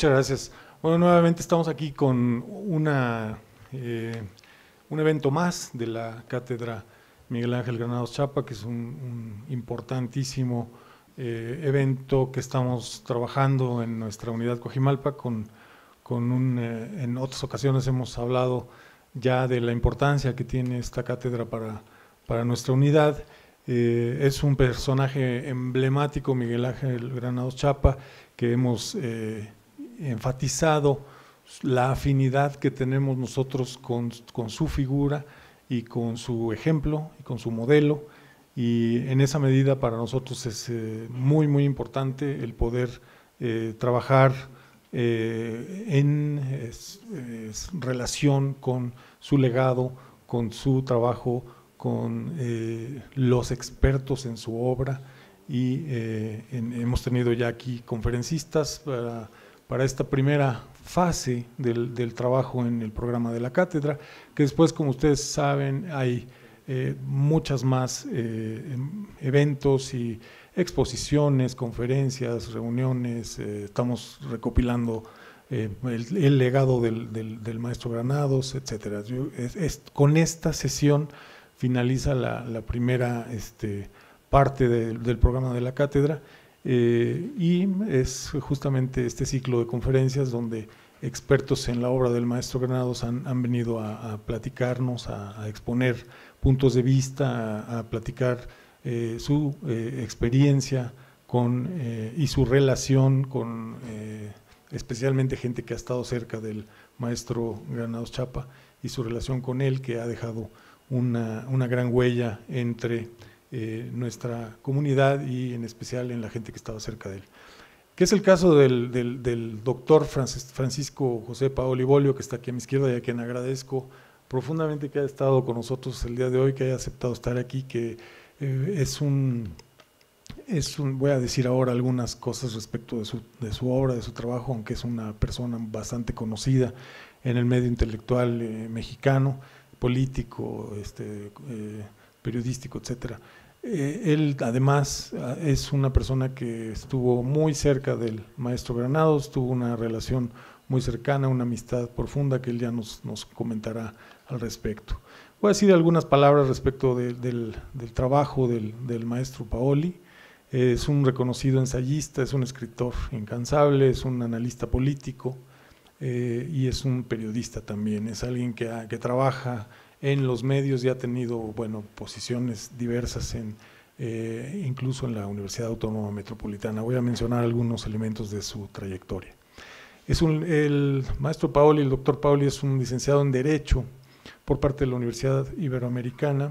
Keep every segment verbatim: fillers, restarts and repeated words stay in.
Muchas gracias. Bueno, nuevamente estamos aquí con una, eh, un evento más de la Cátedra Miguel Ángel Granados Chapa, que es un, un importantísimo eh, evento que estamos trabajando en nuestra unidad Coajimalpa. Con, con un, eh, en otras ocasiones hemos hablado ya de la importancia que tiene esta cátedra para, para nuestra unidad. Eh, es un personaje emblemático, Miguel Ángel Granados Chapa, que hemos eh, enfatizado la afinidad que tenemos nosotros con, con su figura y con su ejemplo y con su modelo, y en esa medida para nosotros es eh, muy muy importante el poder eh, trabajar eh, en es, es, relación con su legado, con su trabajo, con eh, los expertos en su obra, y eh, en, hemos tenido ya aquí conferencistas para, para esta primera fase del, del trabajo en el programa de la cátedra, que después, como ustedes saben, hay eh, muchas más eh, eventos y exposiciones, conferencias, reuniones. Eh, estamos recopilando eh, el, el legado del, del, del maestro Granados, etcétera. Yo, es, es, con esta sesión finaliza la, la primera este, parte de, del programa de la cátedra, eh, y es justamente este ciclo de conferencias donde expertos en la obra del maestro Granados han, han venido a, a platicarnos, a, a exponer puntos de vista, a, a platicar eh, su eh, experiencia con, eh, y su relación con eh, especialmente gente que ha estado cerca del maestro Granados Chapa y su relación con él, que ha dejado Una, una gran huella entre eh, nuestra comunidad y en especial en la gente que estaba cerca de él. Que es el caso del, del, del doctor Francis, Francisco José Paoli Bolio, que está aquí a mi izquierda y a quien agradezco profundamente que haya estado con nosotros el día de hoy, que haya aceptado estar aquí, que eh, es, un, es un, voy a decir ahora algunas cosas respecto de su, de su obra, de su trabajo, aunque es una persona bastante conocida en el medio intelectual eh, mexicano, político, este, eh, periodístico, etcétera. Eh, él además es una persona que estuvo muy cerca del maestro Granados, tuvo una relación muy cercana, una amistad profunda que él ya nos, nos comentará al respecto. Voy a decir algunas palabras respecto de, del, del trabajo del, del maestro Paoli. Eh, es un reconocido ensayista, es un escritor incansable, es un analista político, Eh, y es un periodista también, es alguien que, ha, que trabaja en los medios y ha tenido, bueno, posiciones diversas, en, eh, incluso en la Universidad Autónoma Metropolitana. Voy a mencionar algunos elementos de su trayectoria. Es un, el maestro Paoli, el doctor Paoli, es un licenciado en Derecho por parte de la Universidad Iberoamericana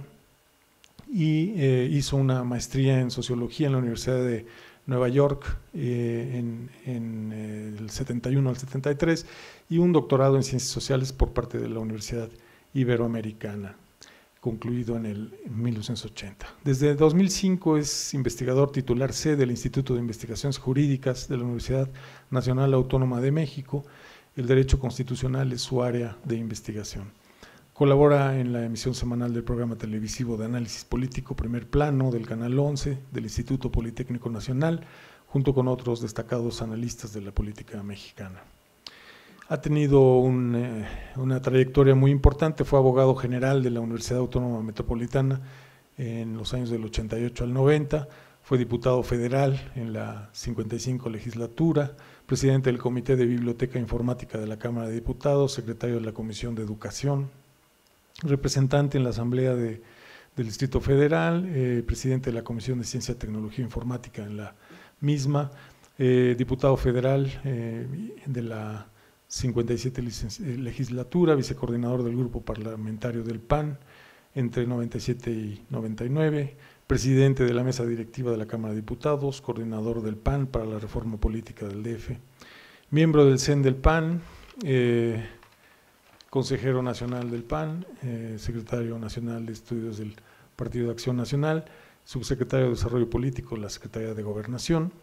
y eh, hizo una maestría en Sociología en la Universidad de Nueva York eh, en, en eh, el setenta y uno al setenta y tres, y un doctorado en Ciencias Sociales por parte de la Universidad Iberoamericana, concluido en el en mil novecientos ochenta. Desde dos mil cinco es investigador titular C del Instituto de Investigaciones Jurídicas de la Universidad Nacional Autónoma de México. El derecho constitucional es su área de investigación. Colabora en la emisión semanal del programa televisivo de análisis político Primer Plano del Canal once del Instituto Politécnico Nacional, junto con otros destacados analistas de la política mexicana. Ha tenido un, eh, una trayectoria muy importante, fue abogado general de la Universidad Autónoma Metropolitana en los años del ochenta y ocho al noventa, fue diputado federal en la cincuenta y cinco legislatura, presidente del Comité de Biblioteca Informática de la Cámara de Diputados, secretario de la Comisión de Educación, representante en la Asamblea de, del Distrito Federal, eh, presidente de la Comisión de Ciencia, Tecnología e Informática en la misma, eh, diputado federal eh, de la cincuenta y siete legislatura, vicecoordinador del grupo parlamentario del P A N entre noventa y siete y noventa y nueve, presidente de la mesa directiva de la Cámara de Diputados, coordinador del P A N para la reforma política del D F, miembro del C E N del P A N, eh, consejero nacional del P A N, eh, secretario nacional de estudios del Partido de Acción Nacional, subsecretario de Desarrollo Político, la Secretaría de Gobernación.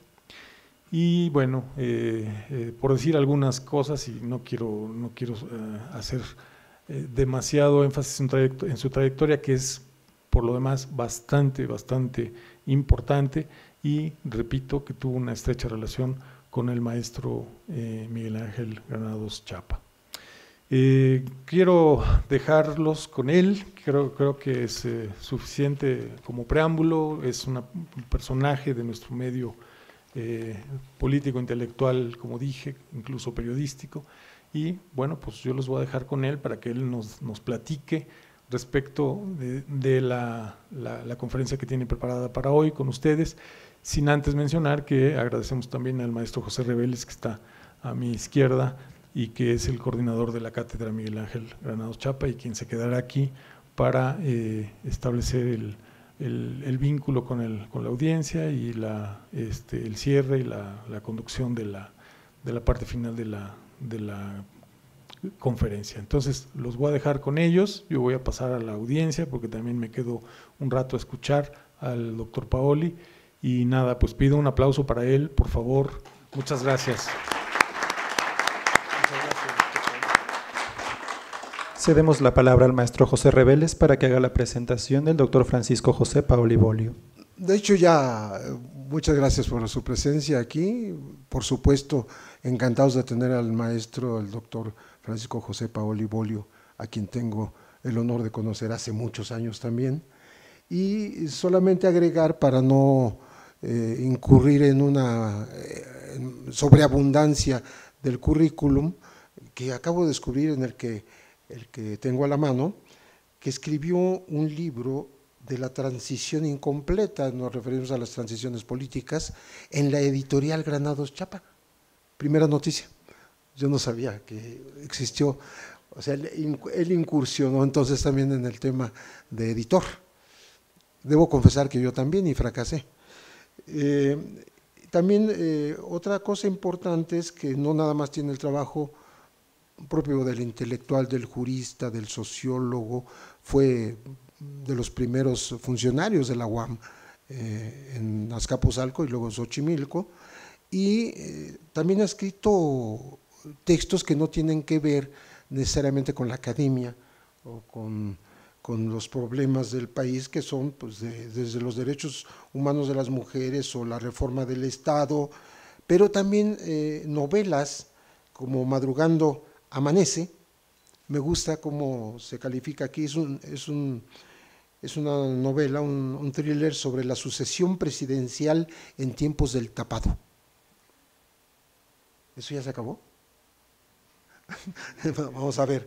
Y bueno, eh, eh, por decir algunas cosas, y no quiero, no quiero eh, hacer eh, demasiado énfasis en, en su trayectoria, que es por lo demás bastante, bastante importante, y repito que tuvo una estrecha relación con el maestro eh, Miguel Ángel Granados Chapa. Eh, quiero dejarlos con él, creo, creo que es eh, suficiente como preámbulo, es una, un personaje de nuestro medio eh, político, intelectual, como dije, incluso periodístico, y bueno, pues yo los voy a dejar con él para que él nos, nos platique respecto de, de la, la, la conferencia que tiene preparada para hoy con ustedes, sin antes mencionar que agradecemos también al maestro José Reveles, que está a mi izquierda, y que es el coordinador de la Cátedra Miguel Ángel Granados Chapa y quien se quedará aquí para eh, establecer el, el, el vínculo con, el, con la audiencia y la, este, el cierre y la, la conducción de la, de la parte final de la, de la conferencia. Entonces los voy a dejar con ellos, yo voy a pasar a la audiencia porque también me quedo un rato a escuchar al doctor Paoli y nada, pues pido un aplauso para él, por favor. Muchas gracias. Cedemos la palabra al maestro José Reveles para que haga la presentación del doctor Francisco José Paoli Bolio. De hecho, ya muchas gracias por su presencia aquí. Por supuesto, encantados de tener al maestro, el doctor Francisco José Paoli Bolio, a quien tengo el honor de conocer hace muchos años también. Y solamente agregar, para no eh, incurrir en una eh, en sobreabundancia del currículum, que acabo de descubrir en el que el que tengo a la mano, que escribió un libro de la transición incompleta, nos referimos a las transiciones políticas, en la editorial Granados Chapa. Primera noticia, yo no sabía que existió, o sea, él, él incursionó entonces también en el tema de editor. Debo confesar que yo también y fracasé. Eh, también eh, otra cosa importante es que no nada más tiene el trabajo propio del intelectual, del jurista, del sociólogo, fue de los primeros funcionarios de la U A M eh, en Azcapotzalco y luego en Xochimilco, y eh, también ha escrito textos que no tienen que ver necesariamente con la academia o con, con los problemas del país, que son pues, de, desde los derechos humanos de las mujeres o la reforma del Estado, pero también eh, novelas como Madrugando Amanece. Me gusta cómo se califica aquí, es, un, es, un, es una novela, un, un thriller sobre la sucesión presidencial en tiempos del tapado. ¿Eso ya se acabó? Vamos a ver,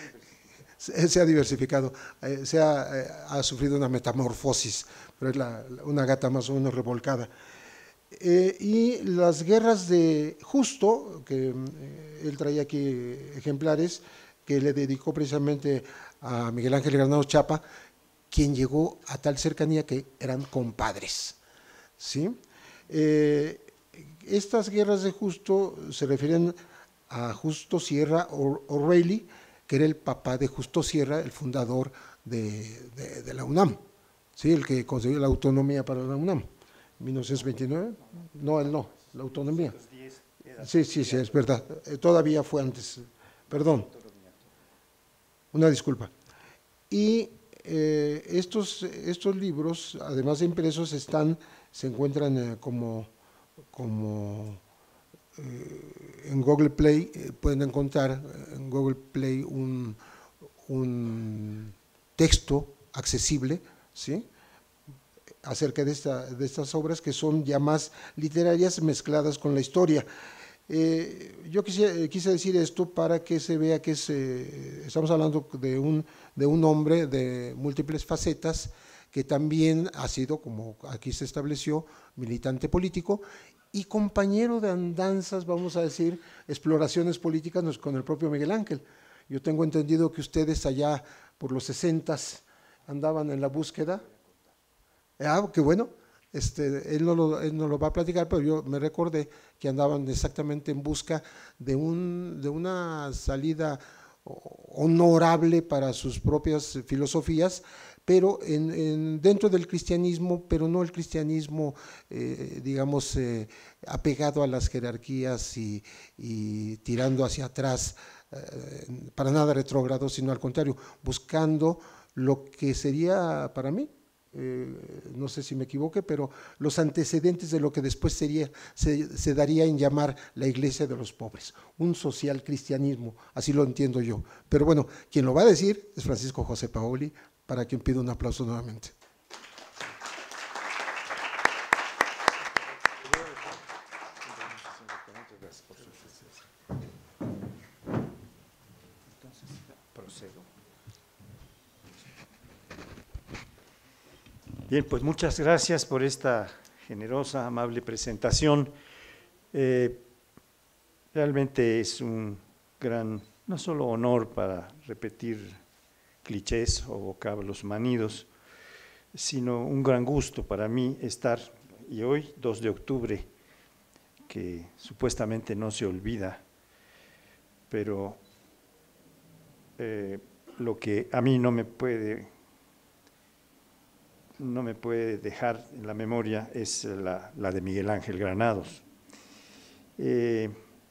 se ha diversificado, se ha, ha sufrido una metamorfosis, pero es la, una gata más o menos revolcada. Eh, y las guerras de Justo, que eh, él traía aquí ejemplares, que le dedicó precisamente a Miguel Ángel Granados Chapa, quien llegó a tal cercanía que eran compadres, ¿sí? Eh, estas guerras de Justo se refieren a Justo Sierra O'Reilly, que era el papá de Justo Sierra, el fundador de, de, de la UNAM, ¿sí? El que consiguió la autonomía para la UNAM. ¿mil novecientos veintinueve? No, él no, la autonomía. Sí, sí, sí, es verdad, todavía fue antes, perdón, una disculpa. Y eh, estos, estos libros, además de impresos, están, se encuentran eh, como, como eh, en Google Play, eh, pueden encontrar en Google Play un, un texto accesible, ¿sí?, acerca de, esta, de estas obras que son ya más literarias mezcladas con la historia. Eh, yo quise, quise decir esto para que se vea que se, estamos hablando de un, de un hombre de múltiples facetas que también ha sido, como aquí se estableció, militante político y compañero de andanzas, vamos a decir, exploraciones políticas con el propio Miguel Ángel. Yo tengo entendido que ustedes allá por los sesentas andaban en la búsqueda. Ah, qué bueno, este, él, no lo, él no lo va a platicar, pero yo me recordé que andaban exactamente en busca de, un, de una salida honorable para sus propias filosofías, pero en, en, dentro del cristianismo, pero no el cristianismo, eh, digamos, eh, apegado a las jerarquías y, y tirando hacia atrás, eh, para nada retrógrado, sino al contrario, buscando lo que sería para mí eh, no sé si me equivoque, pero los antecedentes de lo que después sería, se, se daría en llamar la iglesia de los pobres, un social cristianismo, así lo entiendo yo. Pero bueno, quien lo va a decir es Francisco José Paoli, para quien pido un aplauso nuevamente. Bien, pues muchas gracias por esta generosa, amable presentación. Eh, realmente es un gran, no solo honor para repetir clichés o vocablos manidos, sino un gran gusto para mí estar, y hoy, dos de octubre, que supuestamente no se olvida, pero eh, lo que a mí no me puede no me puede dejar en la memoria es la, la de Miguel Ángel Granados. Eh,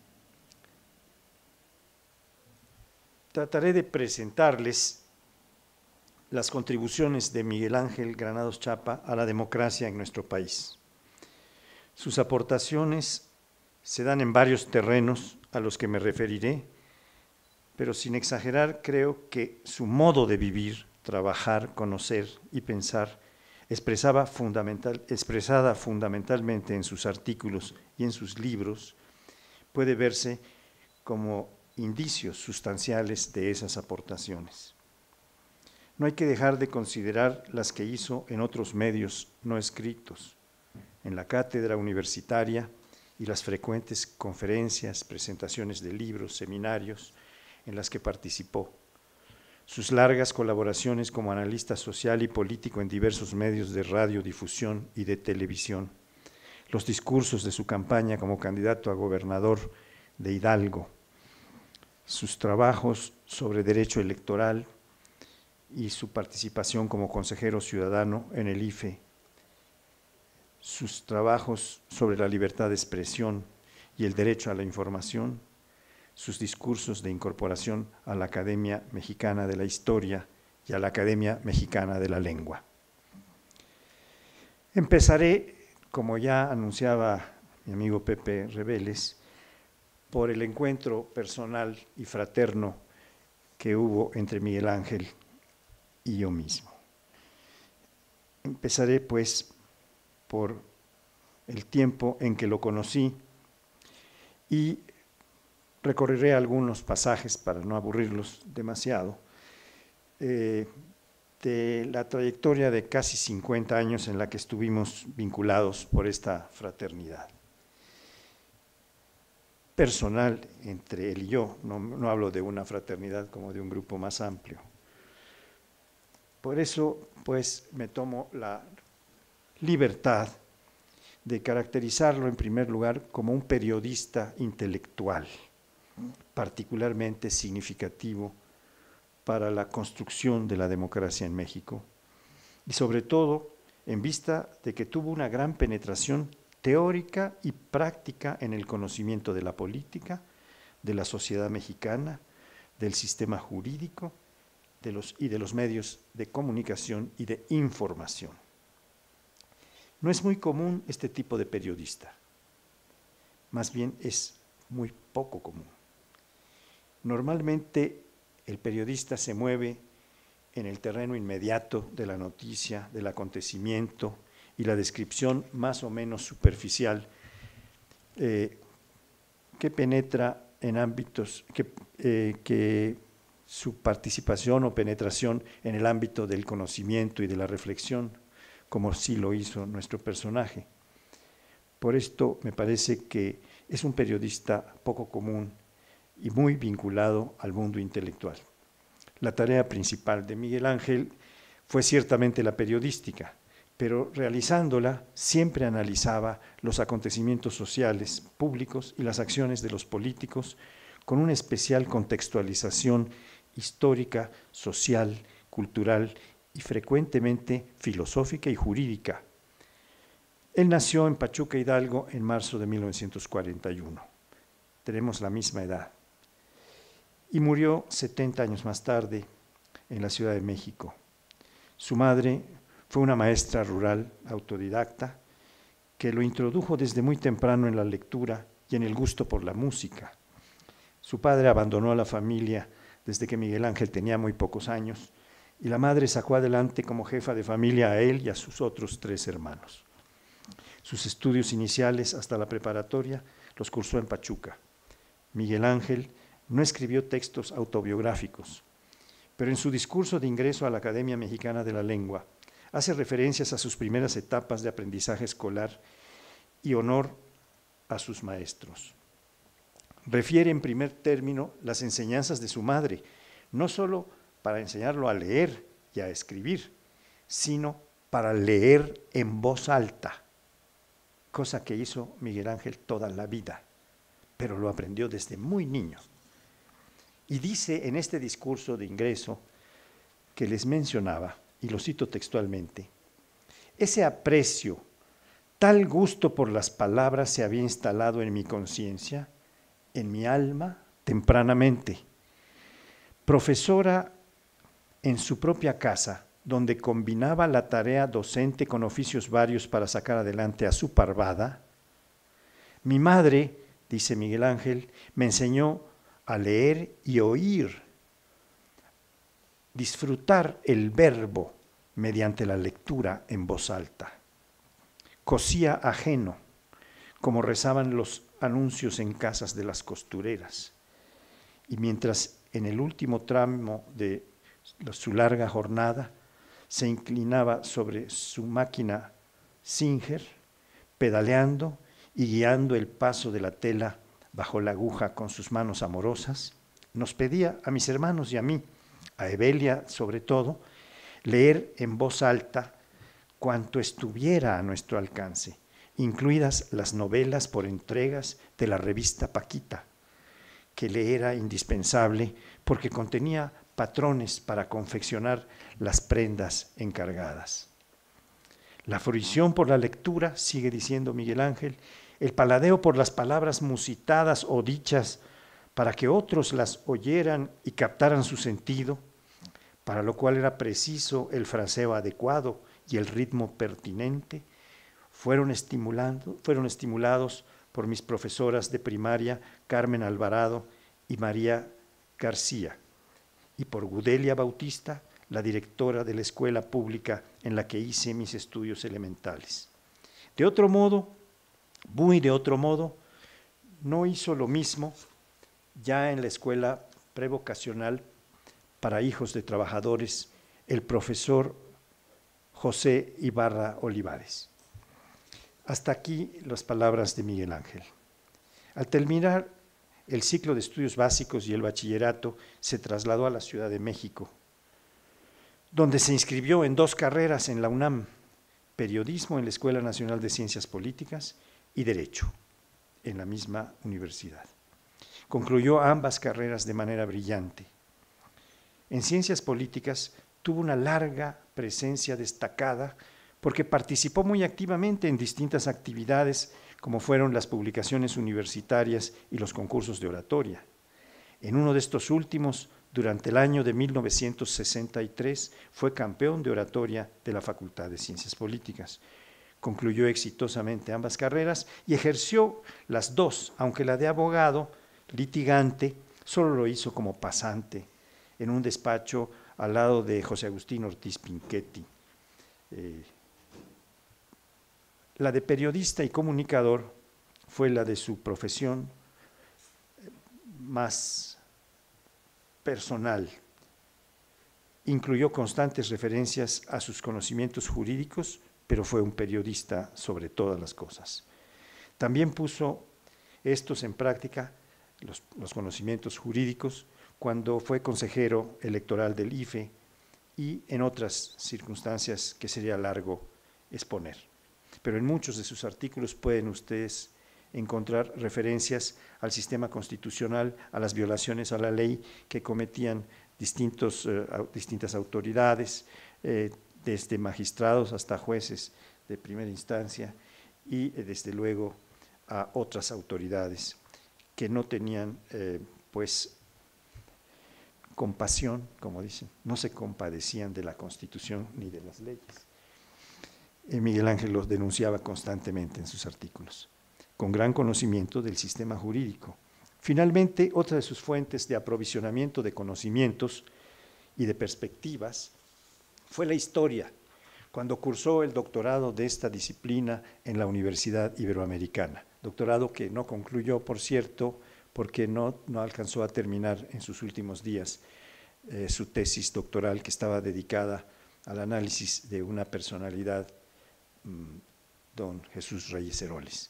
trataré de presentarles las contribuciones de Miguel Ángel Granados Chapa a la democracia en nuestro país. Sus aportaciones se dan en varios terrenos a los que me referiré, pero sin exagerar, creo que su modo de vivir, trabajar, conocer y pensar expresaba fundamental, expresada fundamentalmente en sus artículos y en sus libros, puede verse como indicios sustanciales de esas aportaciones. No hay que dejar de considerar las que hizo en otros medios no escritos, en la cátedra universitaria y las frecuentes conferencias, presentaciones de libros, seminarios en las que participó. Sus largas colaboraciones como analista social y político en diversos medios de radiodifusión y de televisión, los discursos de su campaña como candidato a gobernador de Hidalgo, sus trabajos sobre derecho electoral y su participación como consejero ciudadano en el I F E, sus trabajos sobre la libertad de expresión y el derecho a la información, sus discursos de incorporación a la Academia Mexicana de la Historia y a la Academia Mexicana de la Lengua. Empezaré, como ya anunciaba mi amigo Pepe Reveles, por el encuentro personal y fraterno que hubo entre Miguel Ángel y yo mismo. Empezaré, pues, por el tiempo en que lo conocí y recorreré algunos pasajes para no aburrirlos demasiado, eh, de la trayectoria de casi cincuenta años en la que estuvimos vinculados por esta fraternidad personal entre él y yo, no, no hablo de una fraternidad como de un grupo más amplio. Por eso, pues, me tomo la libertad de caracterizarlo en primer lugar como un periodista intelectual, particularmente significativo para la construcción de la democracia en México, y sobre todo en vista de que tuvo una gran penetración teórica y práctica en el conocimiento de la política, de la sociedad mexicana, del sistema jurídico de los, y de los medios de comunicación y de información. No es muy común este tipo de periodista, más bien es muy poco común. Normalmente el periodista se mueve en el terreno inmediato de la noticia, del acontecimiento y la descripción más o menos superficial eh, que penetra en ámbitos, que, eh, que su participación o penetración en el ámbito del conocimiento y de la reflexión, como sí lo hizo nuestro personaje. Por esto me parece que es un periodista poco común y muy vinculado al mundo intelectual. La tarea principal de Miguel Ángel fue ciertamente la periodística, pero realizándola siempre analizaba los acontecimientos sociales, públicos y las acciones de los políticos con una especial contextualización histórica, social, cultural y frecuentemente filosófica y jurídica. Él nació en Pachuca, Hidalgo, en marzo de mil novecientos cuarenta y uno. Tenemos la misma edad. Y murió setenta años más tarde en la Ciudad de México. Su madre Fue una maestra rural autodidacta que lo introdujo desde muy temprano en la lectura y en el gusto por la música. Su padre abandonó a la familia desde que Miguel Ángel tenía muy pocos años y la madre sacó adelante como jefa de familia a él y a sus otros tres hermanos. Sus estudios iniciales hasta la preparatoria los cursó en Pachuca. Miguel Ángel no escribió textos autobiográficos, pero en su discurso de ingreso a la Academia Mexicana de la Lengua hace referencias a sus primeras etapas de aprendizaje escolar y honor a sus maestros. Refiere en primer término las enseñanzas de su madre, no solo para enseñarlo a leer y a escribir, sino para leer en voz alta, cosa que hizo Miguel Ángel toda la vida, pero lo aprendió desde muy niño. Y dice en este discurso de ingreso que les mencionaba, y lo cito textualmente, ese aprecio, tal gusto por las palabras se había instalado en mi conciencia, en mi alma, tempranamente. Profesora en su propia casa, donde combinaba la tarea docente con oficios varios para sacar adelante a su parvada, mi madre, dice Miguel Ángel, me enseñó a leer y oír, disfrutar el verbo mediante la lectura en voz alta. Cosía ajeno, como rezaban los anuncios en casas de las costureras. Y mientras en el último tramo de su larga jornada se inclinaba sobre su máquina Singer, pedaleando y guiando el paso de la tela bajo la aguja con sus manos amorosas, nos pedía a mis hermanos y a mí, a Evelia sobre todo, leer en voz alta cuanto estuviera a nuestro alcance, incluidas las novelas por entregas de la revista Paquita, que le era indispensable porque contenía patrones para confeccionar las prendas encargadas. La fruición por la lectura, sigue diciendo Miguel Ángel, el paladeo por las palabras musitadas o dichas para que otros las oyeran y captaran su sentido, para lo cual era preciso el fraseo adecuado y el ritmo pertinente, fueron, estimulando, fueron estimulados por mis profesoras de primaria, Carmen Alvarado y María García, y por Gudelia Bautista, la directora de la escuela pública en la que hice mis estudios elementales. De otro modo, muy de otro modo, no hizo lo mismo ya en la escuela prevocacional para hijos de trabajadores, el profesor José Ibarra Olivares. Hasta aquí las palabras de Miguel Ángel. Al terminar el ciclo de estudios básicos y el bachillerato, se trasladó a la Ciudad de México, donde se inscribió en dos carreras en la UNAM, periodismo en la Escuela Nacional de Ciencias Políticas y Derecho, en la misma universidad. Concluyó ambas carreras de manera brillante. En Ciencias Políticas tuvo una larga presencia destacada porque participó muy activamente en distintas actividades como fueron las publicaciones universitarias y los concursos de oratoria. En uno de estos últimos, durante el año de mil novecientos sesenta y tres, fue campeón de oratoria de la Facultad de Ciencias Políticas. Concluyó exitosamente ambas carreras y ejerció las dos, aunque la de abogado litigante solo lo hizo como pasante en un despacho al lado de José Agustín Ortiz Pinchetti. Eh, la de periodista y comunicador fue la de su profesión más personal. Incluyó constantes referencias a sus conocimientos jurídicos, pero fue un periodista sobre todas las cosas. También puso estos en práctica, los, los conocimientos jurídicos, cuando fue consejero electoral del I F E y en otras circunstancias que sería largo exponer. Pero en muchos de sus artículos pueden ustedes encontrar referencias al sistema constitucional, a las violaciones a la ley que cometían distintos, eh, distintas autoridades, eh, desde magistrados hasta jueces de primera instancia y eh, desde luego a otras autoridades que no tenían eh, pues compasión, como dicen, no se compadecían de la Constitución ni de las leyes. eh, Miguel Ángel los denunciaba constantemente en sus artículos, con gran conocimiento del sistema jurídico. Finalmente, otra de sus fuentes de aprovisionamiento de conocimientos y de perspectivas fue la historia, cuando cursó el doctorado de esta disciplina en la Universidad Iberoamericana, doctorado que no concluyó, por cierto, porque no, no alcanzó a terminar en sus últimos días eh, su tesis doctoral, que estaba dedicada al análisis de una personalidad, mmm, don Jesús Reyes Heroles.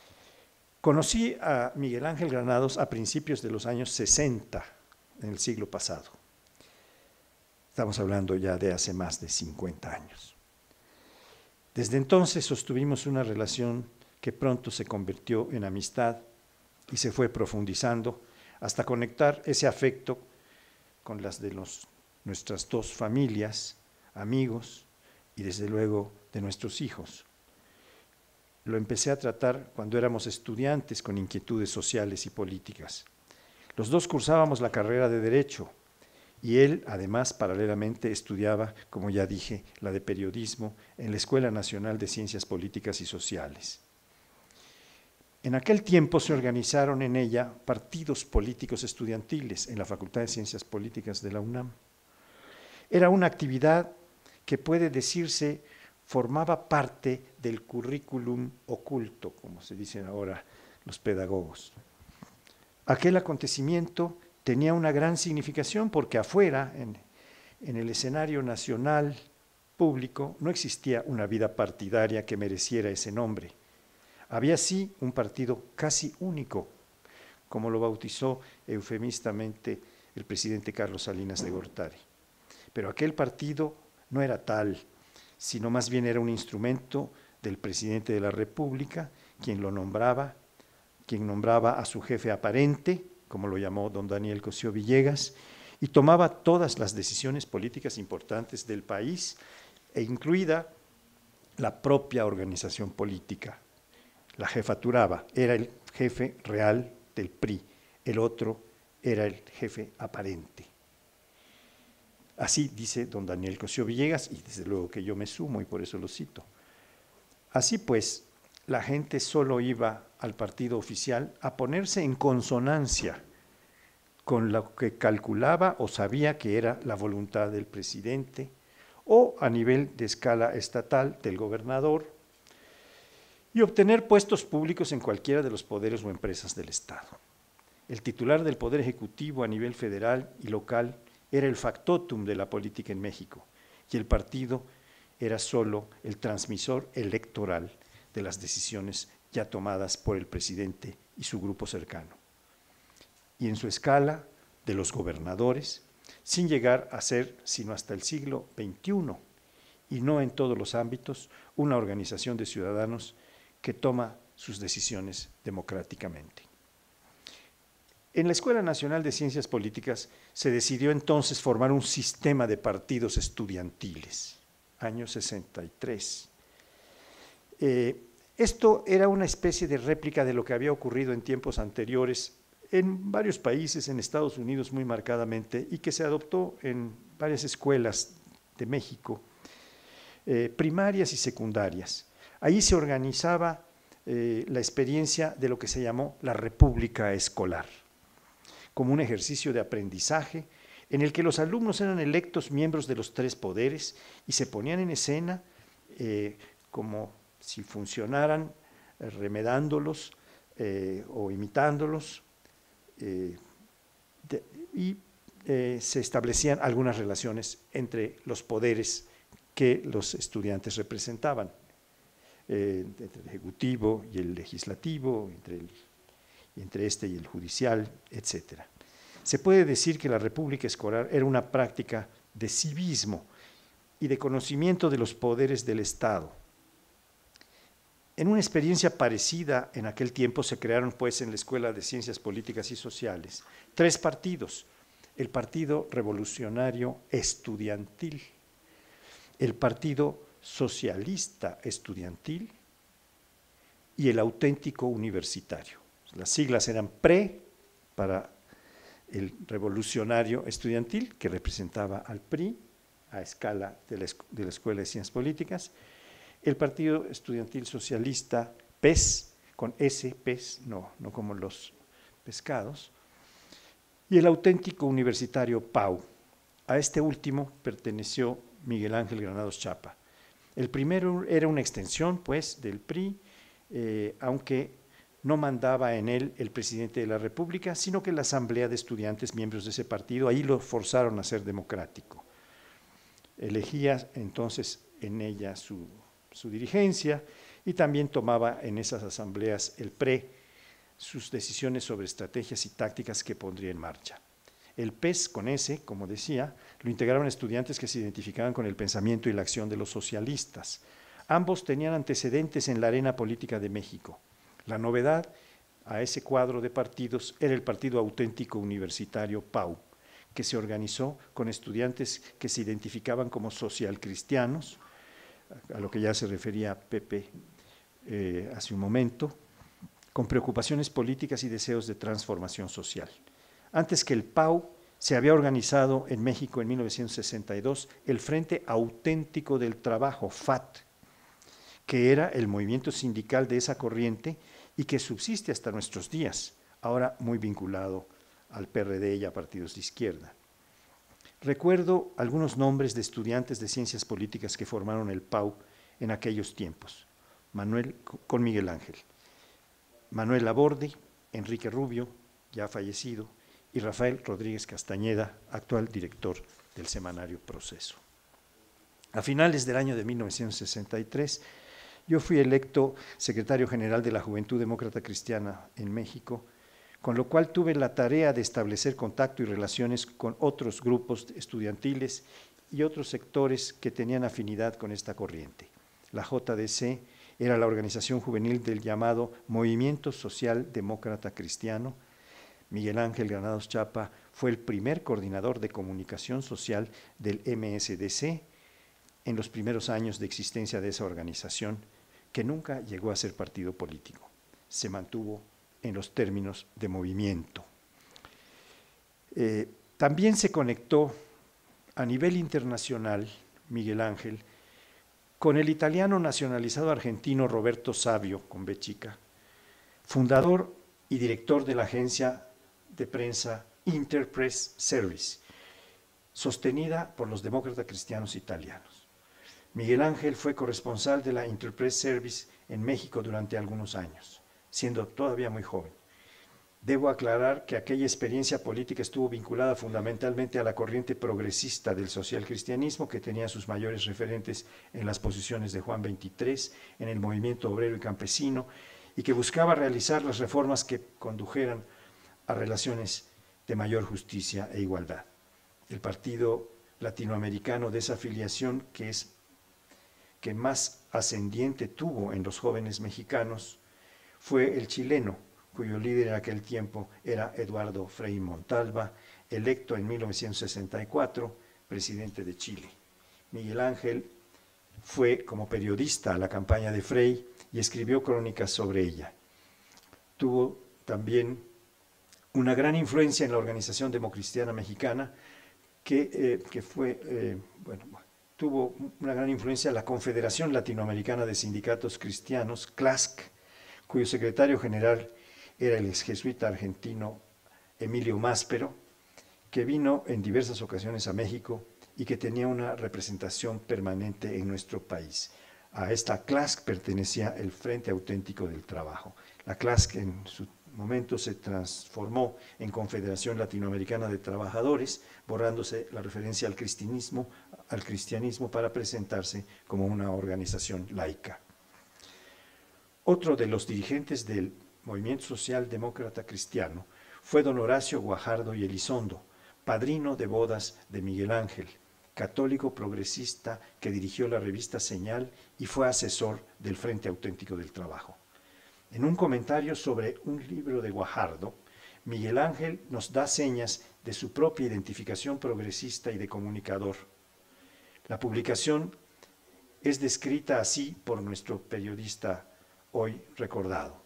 Conocí a Miguel Ángel Granados a principios de los años sesenta, en el siglo pasado. Estamos hablando ya de hace más de cincuenta años. Desde entonces sostuvimos una relación que pronto se convirtió en amistad y se fue profundizando hasta conectar ese afecto con las de los, nuestras dos familias, amigos y desde luego de nuestros hijos. Lo empecé a tratar cuando éramos estudiantes con inquietudes sociales y políticas. Los dos cursábamos la carrera de Derecho y él, además, paralelamente estudiaba, como ya dije, la de Periodismo en la Escuela Nacional de Ciencias Políticas y Sociales. En aquel tiempo se organizaron en ella partidos políticos estudiantiles en la Facultad de Ciencias Políticas de la UNAM. Era una actividad que puede decirse formaba parte del currículum oculto, como se dicen ahora los pedagogos. Aquel acontecimiento tenía una gran significación porque afuera, en, en el escenario nacional público, no existía una vida partidaria que mereciera ese nombre. Había sí un partido casi único, como lo bautizó eufemistamente el presidente Carlos Salinas de Gortari. Pero aquel partido no era tal, sino más bien era un instrumento del presidente de la República, quien lo nombraba, quien nombraba a su jefe aparente, como lo llamó don Daniel Cosío Villegas, y tomaba todas las decisiones políticas importantes del país, e incluida la propia organización política. La jefaturaba, era el jefe real del P R I, el otro era el jefe aparente. Así dice don Daniel Cosío Villegas, y desde luego que yo me sumo y por eso lo cito. Así pues, la gente solo iba al partido oficial a ponerse en consonancia con lo que calculaba o sabía que era la voluntad del presidente, o a nivel de escala estatal del gobernador, y obtener puestos públicos en cualquiera de los poderes o empresas del Estado. El titular del Poder Ejecutivo a nivel federal y local era el factotum de la política en México, y el partido era solo el transmisor electoral de las decisiones ya tomadas por el presidente y su grupo cercano. Y en su escala de los gobernadores, sin llegar a ser, sino hasta el siglo veintiuno, y no en todos los ámbitos, una organización de ciudadanos que toma sus decisiones democráticamente. En la Escuela Nacional de Ciencias Políticas se decidió entonces formar un sistema de partidos estudiantiles, año sesenta y tres. Eh, esto era una especie de réplica de lo que había ocurrido en tiempos anteriores en varios países, en Estados Unidos muy marcadamente, y que se adoptó en varias escuelas de México, eh, primarias y secundarias. Ahí se organizaba eh, la experiencia de lo que se llamó la República Escolar, como un ejercicio de aprendizaje en el que los alumnos eran electos miembros de los tres poderes y se ponían en escena eh, como si funcionaran eh, remedándolos eh, o imitándolos, eh, de, y eh, se establecían algunas relaciones entre los poderes que los estudiantes representaban, eh, entre el ejecutivo y el legislativo, entre el entre este y el judicial, etcétera. Se puede decir que la República Escolar era una práctica de civismo y de conocimiento de los poderes del Estado. En una experiencia parecida, en aquel tiempo se crearon pues en la Escuela de Ciencias Políticas y Sociales tres partidos: el Partido Revolucionario Estudiantil, el Partido Socialista Estudiantil y el Auténtico Universitario. Las siglas eran P R E para el Revolucionario Estudiantil, que representaba al P R I a escala de la, de la Escuela de Ciencias Políticas, el Partido Estudiantil Socialista, P E S, con S, P E S, no, no como los pescados, y el auténtico universitario P A U. A este último perteneció Miguel Ángel Granados Chapa. El primero era una extensión, pues, del P R I, eh, aunque no mandaba en él el presidente de la República, sino que la Asamblea de Estudiantes, miembros de ese partido, ahí lo forzaron a ser democrático. Elegía entonces en ella su, su dirigencia y también tomaba en esas asambleas el P R E sus decisiones sobre estrategias y tácticas que pondría en marcha. El P E S con S, como decía, lo integraron estudiantes que se identificaban con el pensamiento y la acción de los socialistas. Ambos tenían antecedentes en la arena política de México. La novedad a ese cuadro de partidos era el Partido Auténtico Universitario P A U, que se organizó con estudiantes que se identificaban como socialcristianos, a lo que ya se refería Pepe eh, hace un momento, con preocupaciones políticas y deseos de transformación social. Antes que el P A U, se había organizado en México en mil novecientos sesenta y dos el Frente Auténtico del Trabajo, F A T, que era el movimiento sindical de esa corriente y que subsiste hasta nuestros días, ahora muy vinculado al P R D y a partidos de izquierda. Recuerdo algunos nombres de estudiantes de ciencias políticas que formaron el P A U en aquellos tiempos. Manuel, con Miguel Ángel. Manuel Laborde, Enrique Rubio, ya fallecido, y Rafael Rodríguez Castañeda, actual director del semanario Proceso. A finales del año de mil novecientos sesenta y tres, yo fui electo secretario general de la Juventud Demócrata Cristiana en México, con lo cual tuve la tarea de establecer contacto y relaciones con otros grupos estudiantiles y otros sectores que tenían afinidad con esta corriente. La J D C era la organización juvenil del llamado Movimiento Social Demócrata Cristiano. Miguel Ángel Granados Chapa fue el primer coordinador de comunicación social del M S D C en los primeros años de existencia de esa organización, que nunca llegó a ser partido político. Se mantuvo en los términos de movimiento. Eh, también se conectó a nivel internacional, Miguel Ángel, con el italiano nacionalizado argentino Roberto Savio, con B chica, fundador y director de la agencia de prensa Interpress Service, sostenida por los demócratas cristianos italianos. Miguel Ángel fue corresponsal de la Interpress Service en México durante algunos años, siendo todavía muy joven. Debo aclarar que aquella experiencia política estuvo vinculada fundamentalmente a la corriente progresista del socialcristianismo, que tenía sus mayores referentes en las posiciones de Juan veintitrés, en el movimiento obrero y campesino, y que buscaba realizar las reformas que condujeran a relaciones de mayor justicia e igualdad. El partido latinoamericano de esa afiliación, que es que más ascendiente tuvo en los jóvenes mexicanos, fue el chileno, cuyo líder en aquel tiempo era Eduardo Frei Montalva, electo en mil novecientos sesenta y cuatro presidente de Chile. Miguel Ángel fue como periodista a la campaña de Frei y escribió crónicas sobre ella. Tuvo también una gran influencia en la Organización Democristiana Mexicana, que, eh, que fue, eh, bueno, tuvo una gran influencia en la Confederación Latinoamericana de Sindicatos Cristianos, C L A S C, cuyo secretario general era el ex jesuita argentino Emilio Máspero, que vino en diversas ocasiones a México y que tenía una representación permanente en nuestro país. A esta C L A S C pertenecía el Frente Auténtico del Trabajo. La C L A S C en su momento se transformó en Confederación Latinoamericana de Trabajadores, borrándose la referencia al cristianismo, al cristianismo para presentarse como una organización laica. Otro de los dirigentes del Movimiento Social Demócrata Cristiano fue don Horacio Guajardo y Elizondo, padrino de bodas de Miguel Ángel, católico progresista que dirigió la revista Señal y fue asesor del Frente Auténtico del Trabajo. En un comentario sobre un libro de Guajardo, Miguel Ángel nos da señas de su propia identificación progresista y de comunicador. La publicación es descrita así por nuestro periodista hoy recordado.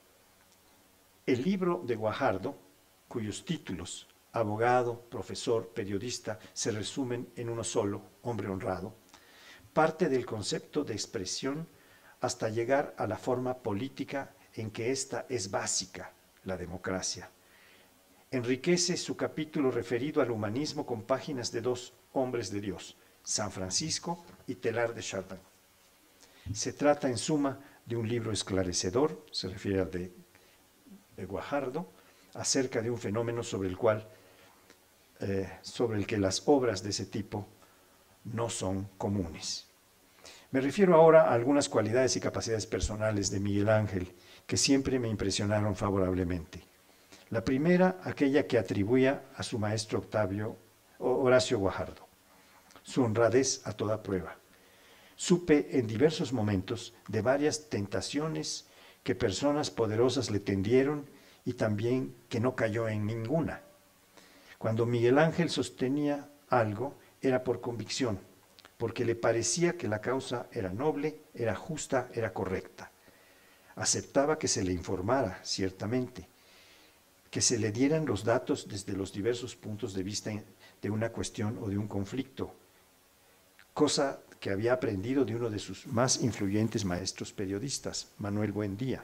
El libro de Guajardo, cuyos títulos, abogado, profesor, periodista, se resumen en uno solo, hombre honrado, parte del concepto de expresión hasta llegar a la forma política en que ésta es básica, la democracia. Enriquece su capítulo referido al humanismo con páginas de dos hombres de Dios, San Francisco y Teilhard de Chardin. Se trata en suma de un libro esclarecedor, se refiere al de, de Guajardo, acerca de un fenómeno sobre el cual, eh, sobre el que las obras de ese tipo no son comunes. Me refiero ahora a algunas cualidades y capacidades personales de Miguel Ángel que siempre me impresionaron favorablemente. La primera, aquella que atribuía a su maestro Octavio, Horacio Guajardo, su honradez a toda prueba. Supe en diversos momentos de varias tentaciones que personas poderosas le tendieron y también que no cayó en ninguna. Cuando Miguel Ángel sostenía algo, era por convicción, porque le parecía que la causa era noble, era justa, era correcta. Aceptaba que se le informara, ciertamente, que se le dieran los datos desde los diversos puntos de vista de una cuestión o de un conflicto, cosa que había aprendido de uno de sus más influyentes maestros periodistas, Manuel Buendía.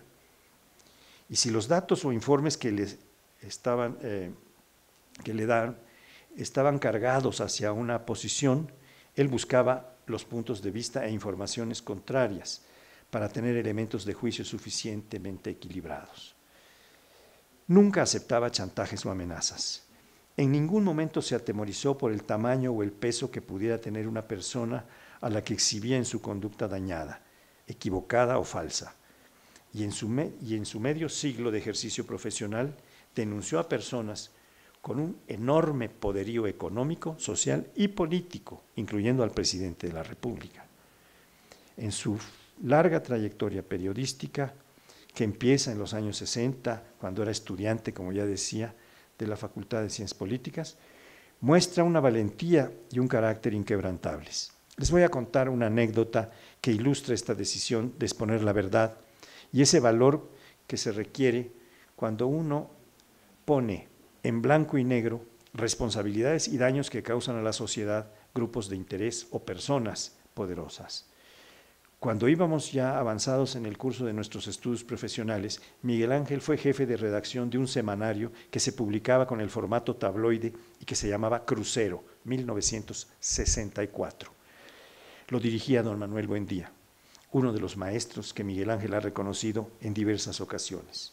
Y si los datos o informes que le estaban, eh, que le dan estaban cargados hacia una posición, él buscaba los puntos de vista e informaciones contrarias para tener elementos de juicio suficientemente equilibrados. Nunca aceptaba chantajes o amenazas. En ningún momento se atemorizó por el tamaño o el peso que pudiera tener una persona a la que exhibía en su conducta dañada, equivocada o falsa. Y en su, me, y en su medio siglo de ejercicio profesional denunció a personas con un enorme poderío económico, social y político, incluyendo al presidente de la República. En su larga trayectoria periodística, que empieza en los años sesenta, cuando era estudiante, como ya decía, de la Facultad de Ciencias Políticas, muestra una valentía y un carácter inquebrantables. Les voy a contar una anécdota que ilustra esta decisión de exponer la verdad y ese valor que se requiere cuando uno pone en blanco y negro responsabilidades y daños que causan a la sociedad grupos de interés o personas poderosas. Cuando íbamos ya avanzados en el curso de nuestros estudios profesionales, Miguel Ángel fue jefe de redacción de un semanario que se publicaba con el formato tabloide y que se llamaba Crucero, mil novecientos sesenta y cuatro. Lo dirigía don Manuel Buendía, uno de los maestros que Miguel Ángel ha reconocido en diversas ocasiones.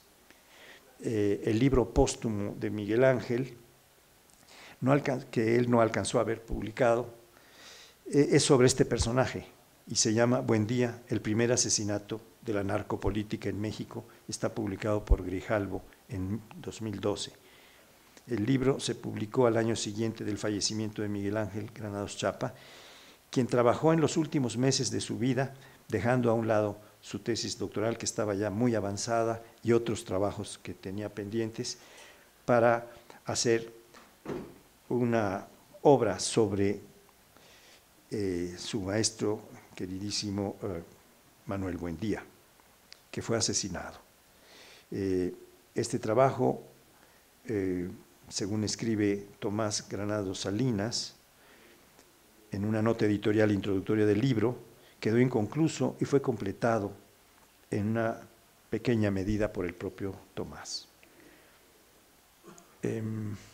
Eh, el libro póstumo de Miguel Ángel, no que él no alcanzó a haber publicado, eh, es sobre este personaje, y se llama Buendía, el primer asesinato de la narcopolítica en México. Está publicado por Grijalbo en dos mil doce. El libro se publicó al año siguiente del fallecimiento de Miguel Ángel Granados Chapa, quien trabajó en los últimos meses de su vida, dejando a un lado su tesis doctoral, que estaba ya muy avanzada, y otros trabajos que tenía pendientes, para hacer una obra sobre eh, su maestro queridísimo eh, Manuel Buendía, que fue asesinado. Eh, este trabajo, eh, según escribe Tomás Granados Salinas, en una nota editorial introductoria del libro, quedó inconcluso y fue completado en una pequeña medida por el propio Tomás. Eh,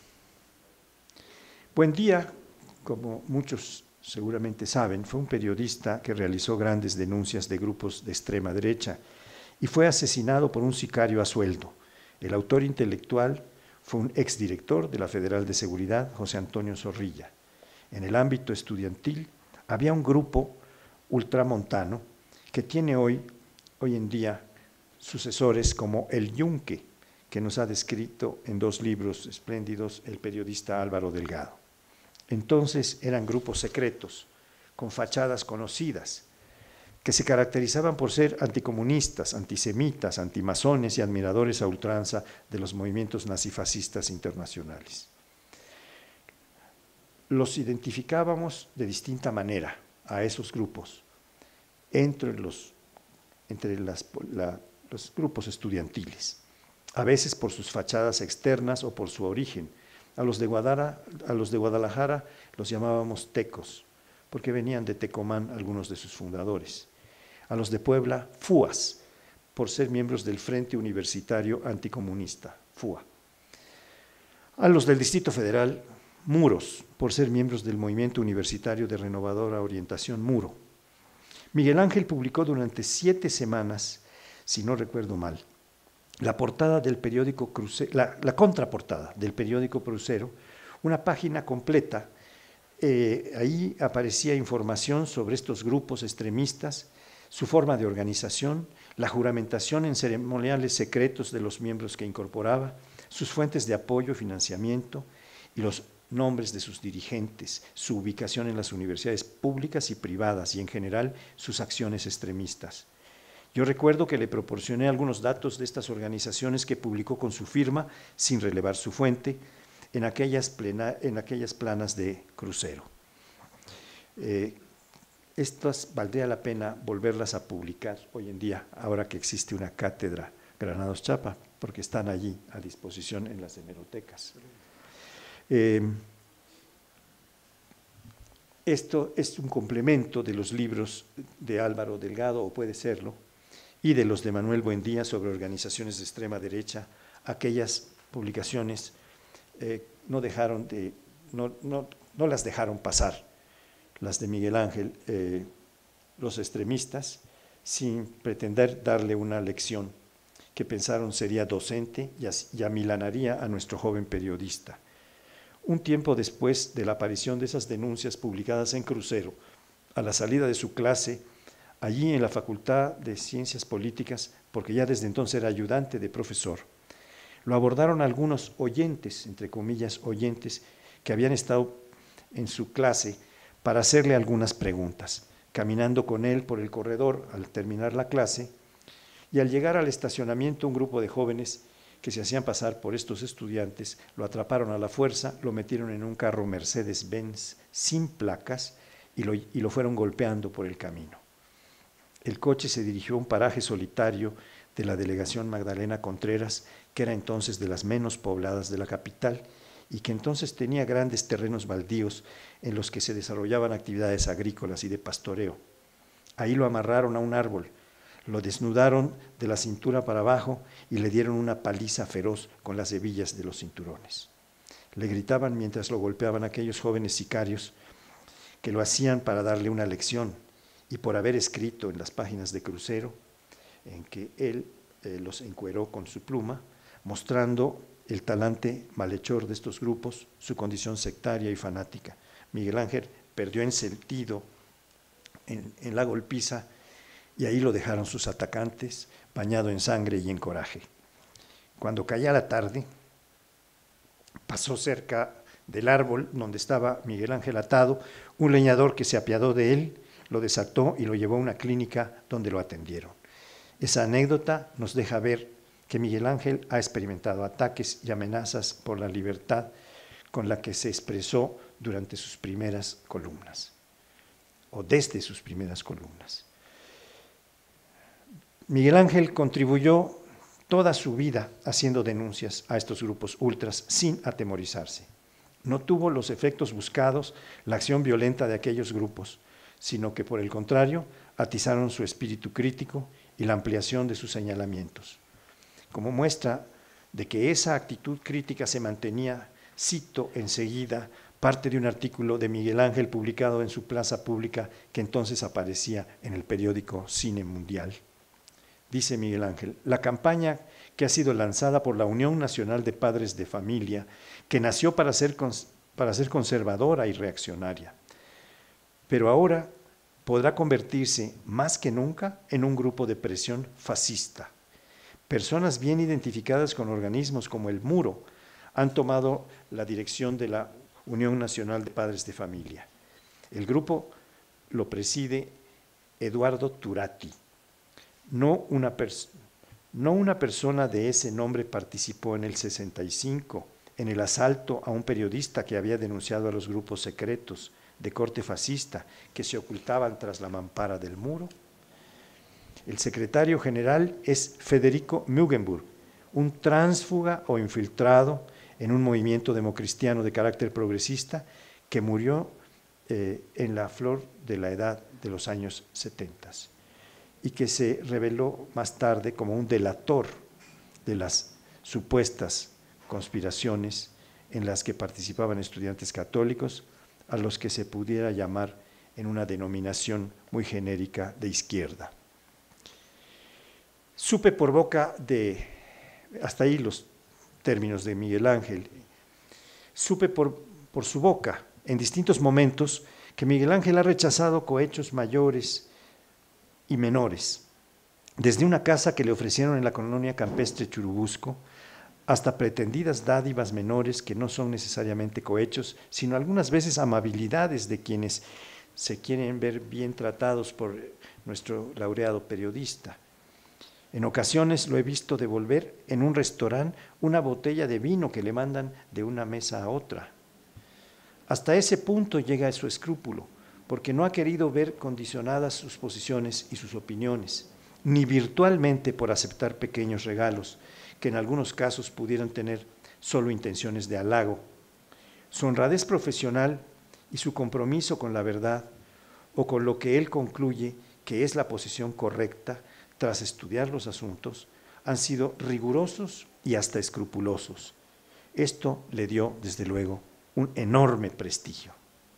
Buendía, como muchos seguramente saben, fue un periodista que realizó grandes denuncias de grupos de extrema derecha y fue asesinado por un sicario a sueldo. El autor intelectual fue un exdirector de la Federal de Seguridad, José Antonio Zorrilla. En el ámbito estudiantil había un grupo ultramontano que tiene hoy, hoy en día sucesores como el Yunque, que nos ha descrito en dos libros espléndidos el periodista Álvaro Delgado. Entonces eran grupos secretos, con fachadas conocidas, que se caracterizaban por ser anticomunistas, antisemitas, antimasones y admiradores a ultranza de los movimientos nazifascistas internacionales. Los identificábamos de distinta manera a esos grupos entre los, entre las, la, los grupos estudiantiles, a veces por sus fachadas externas o por su origen. A los de Guadalajara, a los de Guadalajara los llamábamos tecos, porque venían de Tecomán algunos de sus fundadores. a los de Puebla, FUAS, por ser miembros del Frente Universitario Anticomunista, FUA. A los del Distrito Federal, MUROS, por ser miembros del Movimiento Universitario de Renovadora Orientación, MURO. Miguel Ángel publicó durante siete semanas, si no recuerdo mal, la portada del periódico Crucero, la, la contraportada del periódico Crucero, una página completa. Eh, ahí aparecía información sobre estos grupos extremistas, su forma de organización, la juramentación en ceremoniales secretos de los miembros que incorporaba, sus fuentes de apoyo y financiamiento y los nombres de sus dirigentes, su ubicación en las universidades públicas y privadas y en general sus acciones extremistas. Yo recuerdo que le proporcioné algunos datos de estas organizaciones que publicó con su firma, sin relevar su fuente, en aquellas, plena, en aquellas planas de Crucero. Eh, estas valdría la pena volverlas a publicar hoy en día, ahora que existe una cátedra Granados Chapa, porque están allí a disposición en las hemerotecas. Eh, esto es un complemento de los libros de Álvaro Delgado, o puede serlo, y de los de Manuel Buendía sobre organizaciones de extrema derecha. Aquellas publicaciones eh, no, dejaron de, no, no, no las dejaron pasar, las de Miguel Ángel, eh, los extremistas, sin pretender darle una lección que pensaron sería docente y, as, y amilanaría a nuestro joven periodista. Un tiempo después de la aparición de esas denuncias publicadas en Crucero, a la salida de su clase, allí en la Facultad de Ciencias Políticas, porque ya desde entonces era ayudante de profesor, lo abordaron algunos oyentes, entre comillas oyentes, que habían estado en su clase para hacerle algunas preguntas. Caminando con él por el corredor al terminar la clase, y al llegar al estacionamiento un grupo de jóvenes que se hacían pasar por estos estudiantes lo atraparon a la fuerza, lo metieron en un carro Mercedes-Benz sin placas y lo, y lo fueron golpeando por el camino. El coche se dirigió a un paraje solitario de la delegación Magdalena Contreras, que era entonces de las menos pobladas de la capital y que entonces tenía grandes terrenos baldíos en los que se desarrollaban actividades agrícolas y de pastoreo. Ahí lo amarraron a un árbol, lo desnudaron de la cintura para abajo y le dieron una paliza feroz con las hebillas de los cinturones. Le gritaban mientras lo golpeaban aquellos jóvenes sicarios que lo hacían para darle una lección y por haber escrito en las páginas de Crucero en que él eh, los encueró con su pluma, mostrando el talante malhechor de estos grupos, su condición sectaria y fanática. Miguel Ángel perdió en sentido en, en la golpiza y ahí lo dejaron sus atacantes, bañado en sangre y en coraje. Cuando caía la tarde, pasó cerca del árbol donde estaba Miguel Ángel atado, un leñador que se apiadó de él, lo desató y lo llevó a una clínica donde lo atendieron. Esa anécdota nos deja ver que Miguel Ángel ha experimentado ataques y amenazas por la libertad con la que se expresó durante sus primeras columnas, o desde sus primeras columnas. Miguel Ángel contribuyó toda su vida haciendo denuncias a estos grupos ultras sin atemorizarse. No tuvo los efectos buscados, la acción violenta de aquellos grupos, sino que por el contrario atizaron su espíritu crítico y la ampliación de sus señalamientos. Como muestra de que esa actitud crítica se mantenía, cito enseguida parte de un artículo de Miguel Ángel publicado en su plaza pública que entonces aparecía en el periódico Cine Mundial. Dice Miguel Ángel, la campaña que ha sido lanzada por la Unión Nacional de Padres de Familia, que nació para ser, para ser conservadora y reaccionaria, pero ahora podrá convertirse más que nunca en un grupo de presión fascista. Personas bien identificadas con organismos como el Muro han tomado la dirección de la Unión Nacional de Padres de Familia. El grupo lo preside Eduardo Turati. No una, no una persona de ese nombre participó en el sesenta y cinco, en el asalto a un periodista que había denunciado a los grupos secretos de corte fascista que se ocultaban tras la mampara del Muro. El secretario general es Federico Mugenburg, un tránsfuga o infiltrado en un movimiento democristiano de carácter progresista que murió eh, en la flor de la edad de los años setenta. y que se reveló más tarde como un delator de las supuestas conspiraciones en las que participaban estudiantes católicos, a los que se pudiera llamar en una denominación muy genérica de izquierda. Supe por boca de, hasta ahí los términos de Miguel Ángel, supe por, por su boca en distintos momentos que Miguel Ángel ha rechazado cohechos mayores y menores, desde una casa que le ofrecieron en la colonia campestre Churubusco, hasta pretendidas dádivas menores que no son necesariamente cohechos, sino algunas veces amabilidades de quienes se quieren ver bien tratados por nuestro laureado periodista. En ocasiones lo he visto devolver en un restaurante una botella de vino que le mandan de una mesa a otra. Hasta ese punto llega su escrúpulo, porque no ha querido ver condicionadas sus posiciones y sus opiniones, ni virtualmente por aceptar pequeños regalos, que en algunos casos pudieran tener solo intenciones de halago. Su honradez profesional y su compromiso con la verdad, o con lo que él concluye que es la posición correcta tras estudiar los asuntos, han sido rigurosos y hasta escrupulosos. Esto le dio, desde luego, un enorme prestigio.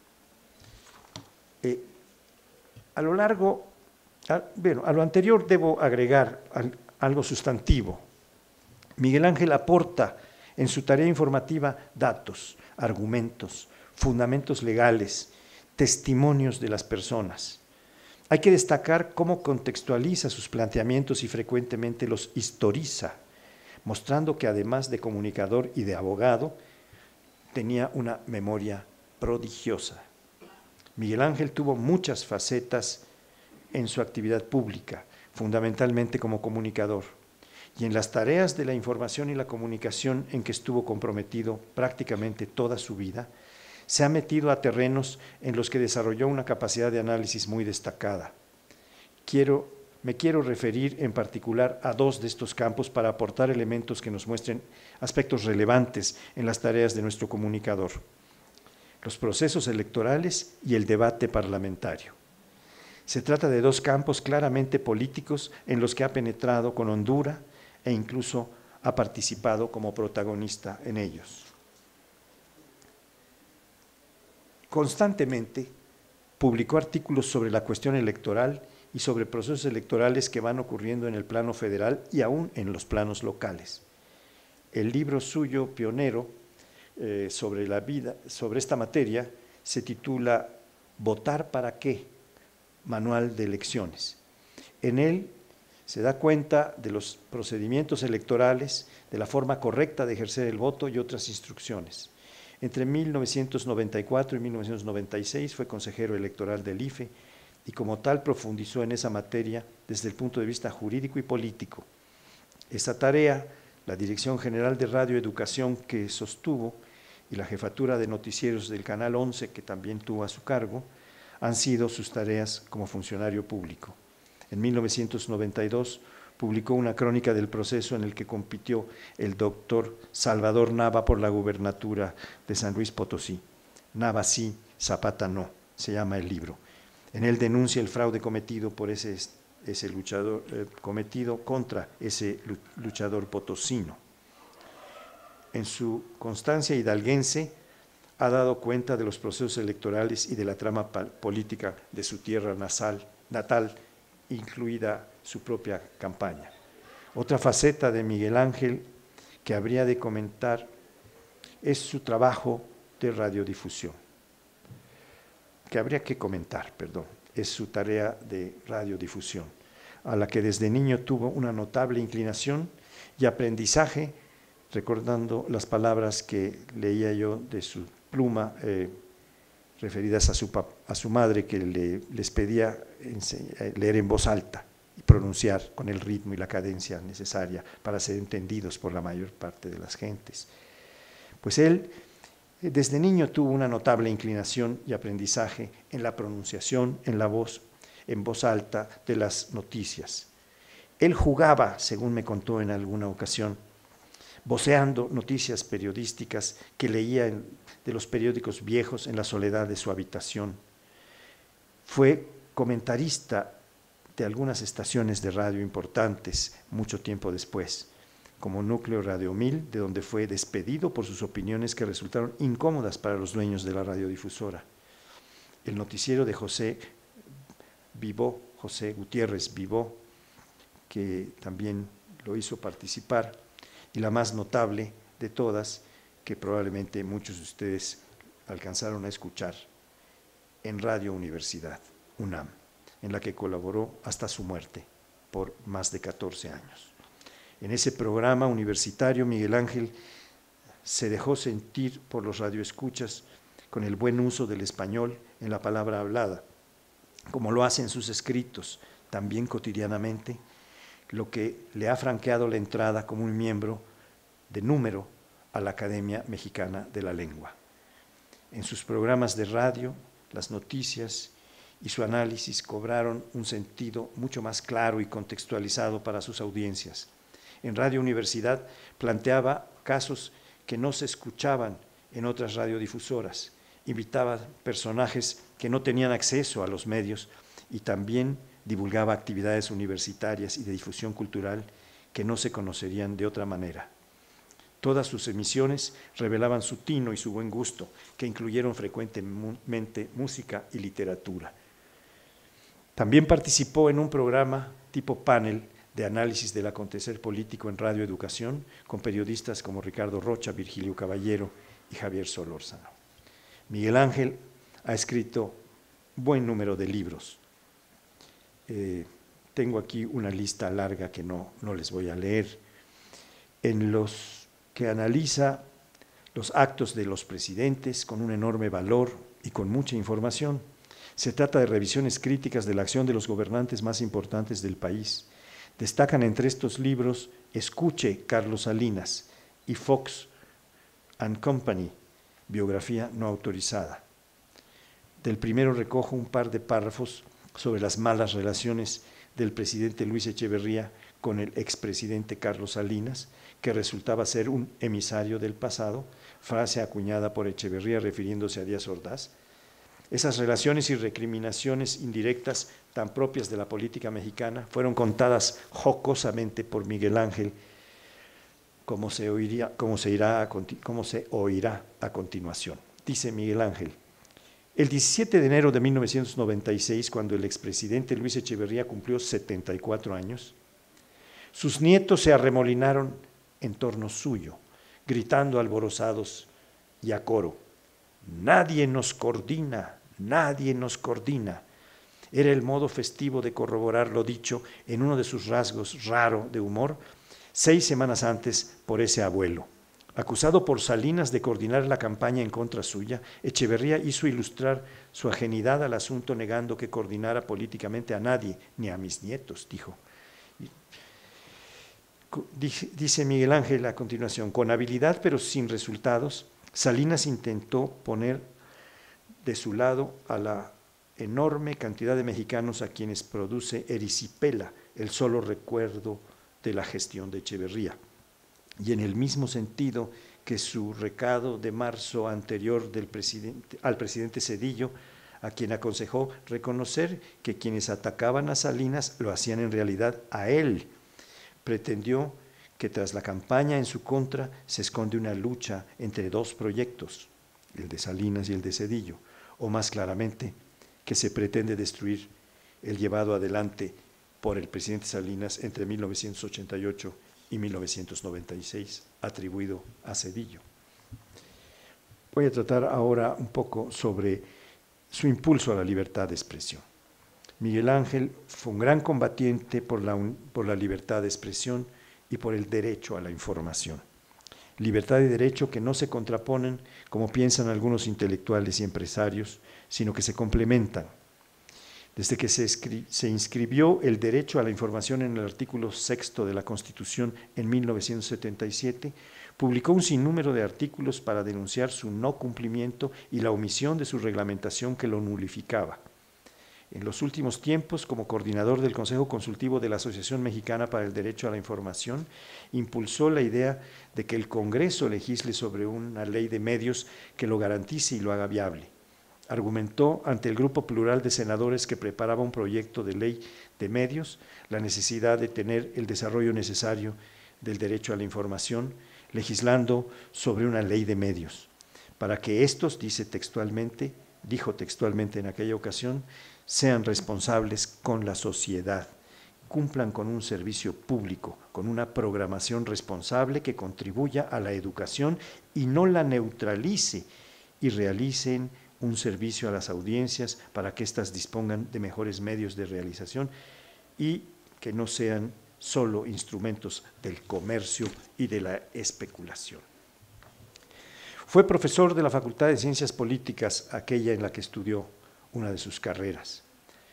Eh, a lo largo, a, bueno, a lo anterior debo agregar al, algo sustantivo. Miguel Ángel aporta en su tarea informativa datos, argumentos, fundamentos legales, testimonios de las personas. Hay que destacar cómo contextualiza sus planteamientos y frecuentemente los historiza, mostrando que además de comunicador y de abogado, tenía una memoria prodigiosa. Miguel Ángel tuvo muchas facetas en su actividad pública, fundamentalmente como comunicador, y en las tareas de la información y la comunicación en que estuvo comprometido prácticamente toda su vida, se ha metido a terrenos en los que desarrolló una capacidad de análisis muy destacada. Quiero, me quiero referir en particular a dos de estos campos para aportar elementos que nos muestren aspectos relevantes en las tareas de nuestro comunicador: los procesos electorales y el debate parlamentario. Se trata de dos campos claramente políticos en los que ha penetrado con hondura e incluso ha participado como protagonista en ellos. Constantemente publicó artículos sobre la cuestión electoral y sobre procesos electorales que van ocurriendo en el plano federal y aún en los planos locales. El libro suyo pionero eh, sobre la vida, sobre esta materia, se titula ¿Votar para qué? Manual de elecciones. En él se da cuenta de los procedimientos electorales, de la forma correcta de ejercer el voto y otras instrucciones. Entre mil novecientos noventa y cuatro y mil novecientos noventa y seis fue consejero electoral del I F E y como tal profundizó en esa materia desde el punto de vista jurídico y político. Esta tarea, la Dirección General de Radio Educación que sostuvo y la jefatura de noticieros del Canal once que también tuvo a su cargo, han sido sus tareas como funcionario público. En mil novecientos noventa y dos publicó una crónica del proceso en el que compitió el doctor Salvador Nava por la gubernatura de San Luis Potosí. Nava sí, Zapata no, se llama el libro. En él denuncia el fraude cometido por ese, ese luchador, eh, cometido contra ese luchador potosino. En su constancia hidalguense ha dado cuenta de los procesos electorales y de la trama política de su tierra natal, natal incluida su propia campaña. Otra faceta de Miguel Ángel que habría de comentar es su trabajo de radiodifusión, que habría que comentar, perdón, es su tarea de radiodifusión, a la que desde niño tuvo una notable inclinación y aprendizaje, recordando las palabras que leía yo de su pluma, eh, referidas a su, a su madre, que le, les pedía leer en voz alta y pronunciar con el ritmo y la cadencia necesaria para ser entendidos por la mayor parte de las gentes. Pues él desde niño tuvo una notable inclinación y aprendizaje en la pronunciación, en la voz, en voz alta de las noticias. Él jugaba, según me contó en alguna ocasión, voceando noticias periodísticas que leía en, de los periódicos viejos en la soledad de su habitación. Fue comentarista de algunas estaciones de radio importantes mucho tiempo después, como Núcleo Radio mil, de donde fue despedido por sus opiniones que resultaron incómodas para los dueños de la radiodifusora. El noticiero de José Vivó, José Gutiérrez Vivó, que también lo hizo participar, y la más notable de todas, que probablemente muchos de ustedes alcanzaron a escuchar, en Radio Universidad, UNAM, en la que colaboró hasta su muerte por más de catorce años. En ese programa universitario, Miguel Ángel se dejó sentir por los radioescuchas con el buen uso del español en la palabra hablada, como lo hace en sus escritos, también cotidianamente, lo que le ha franqueado la entrada como un miembro de número a la Academia Mexicana de la Lengua. En sus programas de radio, las noticias y su análisis cobraron un sentido mucho más claro y contextualizado para sus audiencias. En Radio Universidad planteaba casos que no se escuchaban en otras radiodifusoras, invitaba personajes que no tenían acceso a los medios y también divulgaba actividades universitarias y de difusión cultural que no se conocerían de otra manera. Todas sus emisiones revelaban su tino y su buen gusto, que incluyeron frecuentemente música y literatura. También participó en un programa tipo panel de análisis del acontecer político en Radio Educación, con periodistas como Ricardo Rocha, Virgilio Caballero y Javier Solórzano. Miguel Ángel ha escrito buen número de libros. Eh, tengo aquí una lista larga que no, no les voy a leer, en los que analiza los actos de los presidentes con un enorme valor y con mucha información. Se trata de revisiones críticas de la acción de los gobernantes más importantes del país. Destacan entre estos libros Escuche, Carlos Salinas, y Fox and Company, biografía no autorizada. Del primero recojo un par de párrafos sobre las malas relaciones del presidente Luis Echeverría con el expresidente Carlos Salinas, que resultaba ser un emisario del pasado, frase acuñada por Echeverría refiriéndose a Díaz Ordaz. Esas relaciones y recriminaciones indirectas tan propias de la política mexicana fueron contadas jocosamente por Miguel Ángel, como se oiría, como se irá a, como se oirá a continuación. Dice Miguel Ángel: el diecisiete de enero de mil novecientos noventa y seis, cuando el expresidente Luis Echeverría cumplió setenta y cuatro años, sus nietos se arremolinaron en torno suyo, gritando alborozados y a coro: nadie nos coordina, nadie nos coordina. Era el modo festivo de corroborar lo dicho en uno de sus rasgos raro de humor, seis semanas antes por ese abuelo. Acusado por Salinas de coordinar la campaña en contra suya, Echeverría hizo ilustrar su ajenidad al asunto negando que coordinara políticamente a nadie, ni a mis nietos, dijo. Dice Miguel Ángel a continuación: con habilidad pero sin resultados, Salinas intentó poner de su lado a la enorme cantidad de mexicanos a quienes produce erisipela el solo recuerdo de la gestión de Echeverría. Y en el mismo sentido que su recado de marzo anterior del presidente, al presidente Zedillo, a quien aconsejó reconocer que quienes atacaban a Salinas lo hacían en realidad a él, pretendió que tras la campaña en su contra se esconde una lucha entre dos proyectos, el de Salinas y el de Zedillo, o más claramente, que se pretende destruir el llevado adelante por el presidente Salinas entre mil novecientos ochenta y ocho y mil novecientos noventa y seis, atribuido a Zedillo. Voy a tratar ahora un poco sobre su impulso a la libertad de expresión. Miguel Ángel fue un gran combatiente por la, por la libertad de expresión y por el derecho a la información. Libertad y derecho que no se contraponen, como piensan algunos intelectuales y empresarios, sino que se complementan. Desde que se, se inscribió el derecho a la información en el artículo sexto de la Constitución en mil novecientos setenta y siete, publicó un sinnúmero de artículos para denunciar su no cumplimiento y la omisión de su reglamentación que lo nulificaba. En los últimos tiempos, como coordinador del Consejo Consultivo de la Asociación Mexicana para el Derecho a la Información, impulsó la idea de que el Congreso legisle sobre una ley de medios que lo garantice y lo haga viable. Argumentó ante el grupo plural de senadores que preparaba un proyecto de ley de medios, la necesidad de tener el desarrollo necesario del derecho a la información, legislando sobre una ley de medios, para que estos, dice textualmente, dijo textualmente en aquella ocasión, sean responsables con la sociedad, cumplan con un servicio público, con una programación responsable que contribuya a la educación y no la neutralice, y realicen un servicio a las audiencias para que éstas dispongan de mejores medios de realización y que no sean solo instrumentos del comercio y de la especulación. Fue profesor de la Facultad de Ciencias Políticas, aquella en la que estudió una de sus carreras.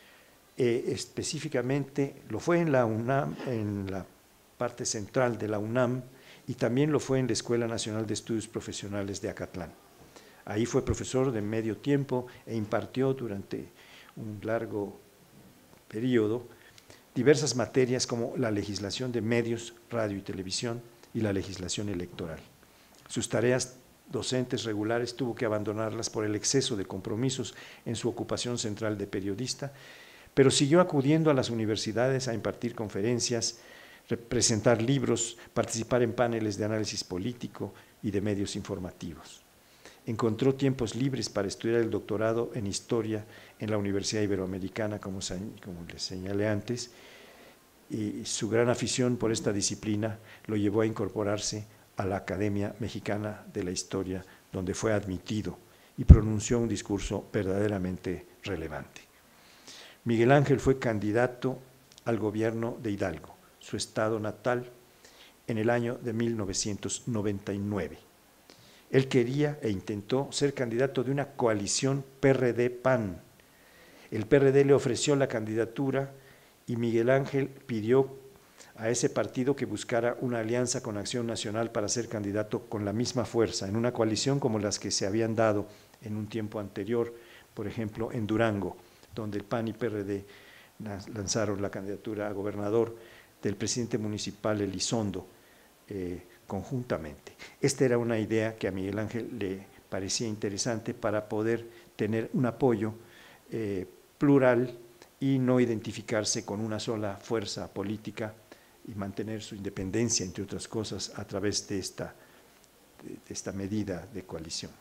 Eh, específicamente lo fue en la UNAM, en la parte central de la UNAM, y también lo fue en la Escuela Nacional de Estudios Profesionales de Acatlán. Ahí fue profesor de medio tiempo e impartió durante un largo periodo diversas materias como la legislación de medios, radio y televisión y la legislación electoral. Sus tareas docentes regulares tuvo que abandonarlas por el exceso de compromisos en su ocupación central de periodista, pero siguió acudiendo a las universidades a impartir conferencias, presentar libros, participar en paneles de análisis político y de medios informativos. Encontró tiempos libres para estudiar el doctorado en Historia en la Universidad Iberoamericana, como, como les señalé antes, y su gran afición por esta disciplina lo llevó a incorporarse a la Academia Mexicana de la Historia, donde fue admitido y pronunció un discurso verdaderamente relevante. Miguel Ángel fue candidato al gobierno de Hidalgo, su estado natal, en el año de mil novecientos noventa y nueve. Él quería e intentó ser candidato de una coalición P R D P A N. El P R D le ofreció la candidatura y Miguel Ángel pidió a ese partido que buscara una alianza con Acción Nacional para ser candidato con la misma fuerza, en una coalición como las que se habían dado en un tiempo anterior, por ejemplo, en Durango, donde el P A N y P R D lanzaron la candidatura a gobernador del presidente municipal Elizondo, eh, conjuntamente. Esta era una idea que a Miguel Ángel le parecía interesante para poder tener un apoyo eh, plural y no identificarse con una sola fuerza política y mantener su independencia, entre otras cosas, a través de esta, de esta medida de coalición.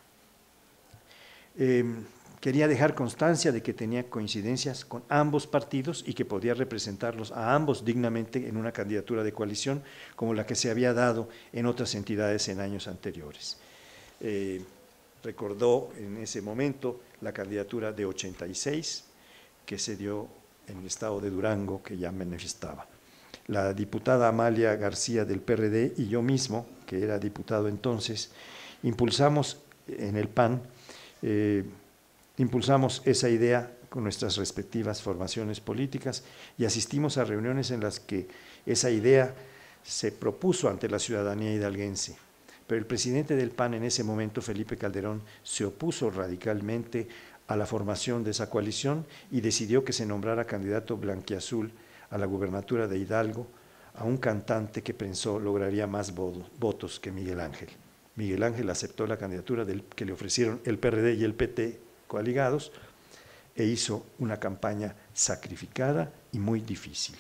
Eh, quería dejar constancia de que tenía coincidencias con ambos partidos y que podía representarlos a ambos dignamente en una candidatura de coalición como la que se había dado en otras entidades en años anteriores. Eh, recordó en ese momento la candidatura de ochenta y seis que se dio en el estado de Durango, que ya manifestaba. La diputada Amalia García del P R D y yo mismo, que era diputado entonces, impulsamos en el P A N eh, Impulsamos esa idea con nuestras respectivas formaciones políticas y asistimos a reuniones en las que esa idea se propuso ante la ciudadanía hidalguense. Pero el presidente del P A N en ese momento, Felipe Calderón, se opuso radicalmente a la formación de esa coalición y decidió que se nombrara candidato blanquiazul a la gubernatura de Hidalgo a un cantante que pensó lograría más votos que Miguel Ángel. Miguel Ángel aceptó la candidatura del, que le ofrecieron el P R D y el P T coaligados e hizo una campaña sacrificada y muy difícil.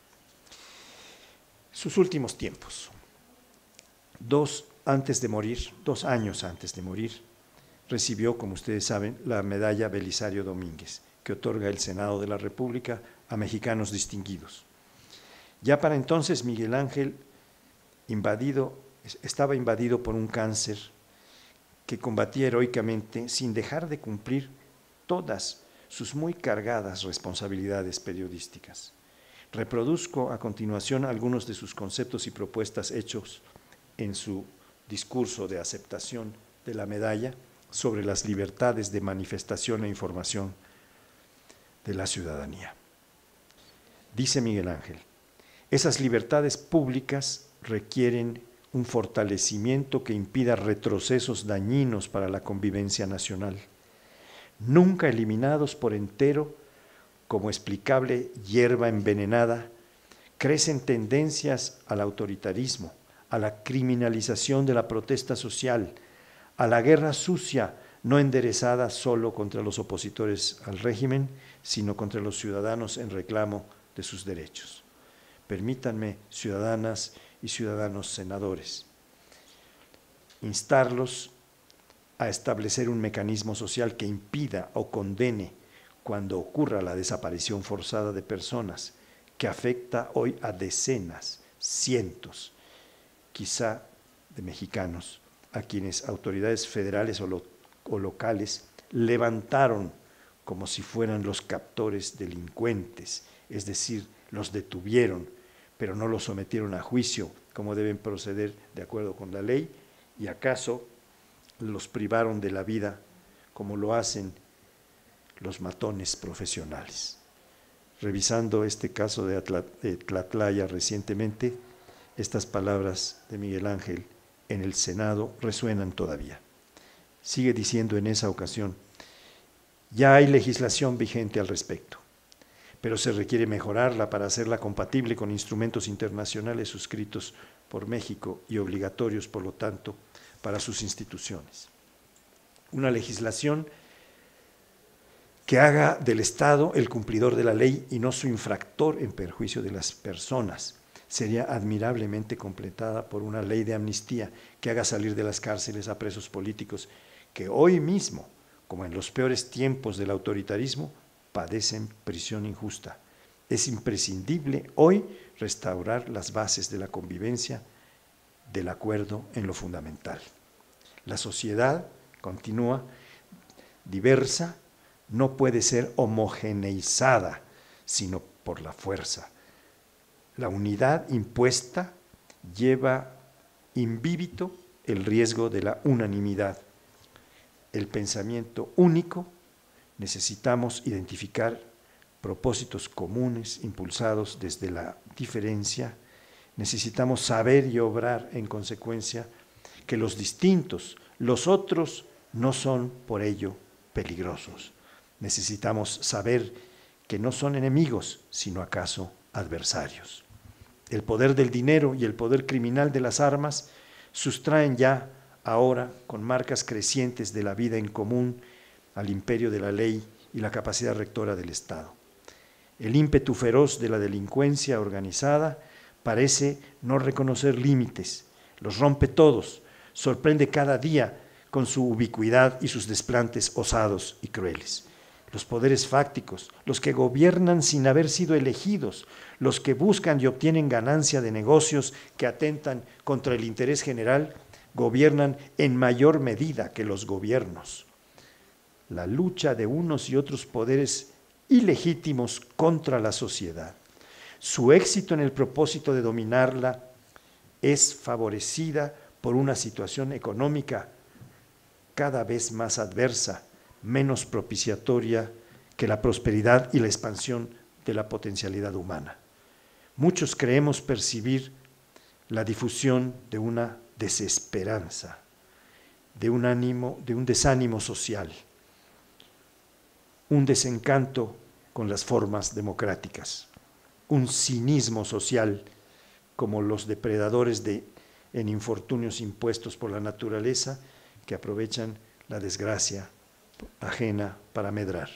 Sus últimos tiempos. Dos antes de morir, dos años antes de morir, recibió, como ustedes saben, la medalla Belisario Domínguez, que otorga el Senado de la República a mexicanos distinguidos. Ya para entonces Miguel Ángel invadido, estaba invadido por un cáncer que combatía heroicamente sin dejar de cumplir todas sus muy cargadas responsabilidades periodísticas. Reproduzco a continuación algunos de sus conceptos y propuestas hechos en su discurso de aceptación de la medalla sobre las libertades de manifestación e información de la ciudadanía. Dice Miguel Ángel, esas libertades públicas requieren un fortalecimiento que impida retrocesos dañinos para la convivencia nacional, nunca eliminados por entero, como explicable hierba envenenada, crecen tendencias al autoritarismo, a la criminalización de la protesta social, a la guerra sucia, no enderezada solo contra los opositores al régimen, sino contra los ciudadanos en reclamo de sus derechos. Permítanme, ciudadanas y ciudadanos senadores, instarlos a establecer un mecanismo social que impida o condene cuando ocurra la desaparición forzada de personas que afecta hoy a decenas, cientos, quizá de mexicanos, a quienes autoridades federales o, lo, o locales levantaron como si fueran los captores delincuentes, es decir, los detuvieron, pero no los sometieron a juicio como deben proceder de acuerdo con la ley, y acaso los privaron de la vida como lo hacen los matones profesionales. Revisando este caso de, Atla, de Tlatlaya recientemente, estas palabras de Miguel Ángel en el Senado resuenan todavía. Sigue diciendo en esa ocasión: ya hay legislación vigente al respecto, pero se requiere mejorarla para hacerla compatible con instrumentos internacionales suscritos por México y obligatorios, por lo tanto, para sus instituciones. Una legislación que haga del Estado el cumplidor de la ley y no su infractor en perjuicio de las personas. Sería admirablemente completada por una ley de amnistía que haga salir de las cárceles a presos políticos que hoy mismo, como en los peores tiempos del autoritarismo, padecen prisión injusta. Es imprescindible hoy restaurar las bases de la convivencia, del acuerdo en lo fundamental. La sociedad, continúa, diversa, no puede ser homogeneizada, sino por la fuerza. La unidad impuesta lleva invíbito el riesgo de la unanimidad. El pensamiento único, necesitamos identificar propósitos comunes impulsados desde la diferencia, necesitamos saber y obrar en consecuencia que los distintos, los otros, no son por ello peligrosos. Necesitamos saber que no son enemigos, sino acaso adversarios. El poder del dinero y el poder criminal de las armas sustraen ya ahora, con marcas crecientes de la vida en común, al imperio de la ley y la capacidad rectora del Estado. El ímpetu feroz de la delincuencia organizada parece no reconocer límites, los rompe todos, sorprende cada día con su ubicuidad y sus desplantes osados y crueles. Los poderes fácticos, los que gobiernan sin haber sido elegidos, los que buscan y obtienen ganancia de negocios que atentan contra el interés general, gobiernan en mayor medida que los gobiernos. La lucha de unos y otros poderes ilegítimos contra la sociedad, su éxito en el propósito de dominarla es favorecida por una situación económica cada vez más adversa, menos propiciatoria que la prosperidad y la expansión de la potencialidad humana. Muchos creemos percibir la difusión de una desesperanza, de un ánimo, de un desánimo social, un desencanto con las formas democráticas, un cinismo social como los depredadores de, en infortunios impuestos por la naturaleza que aprovechan la desgracia ajena para medrar.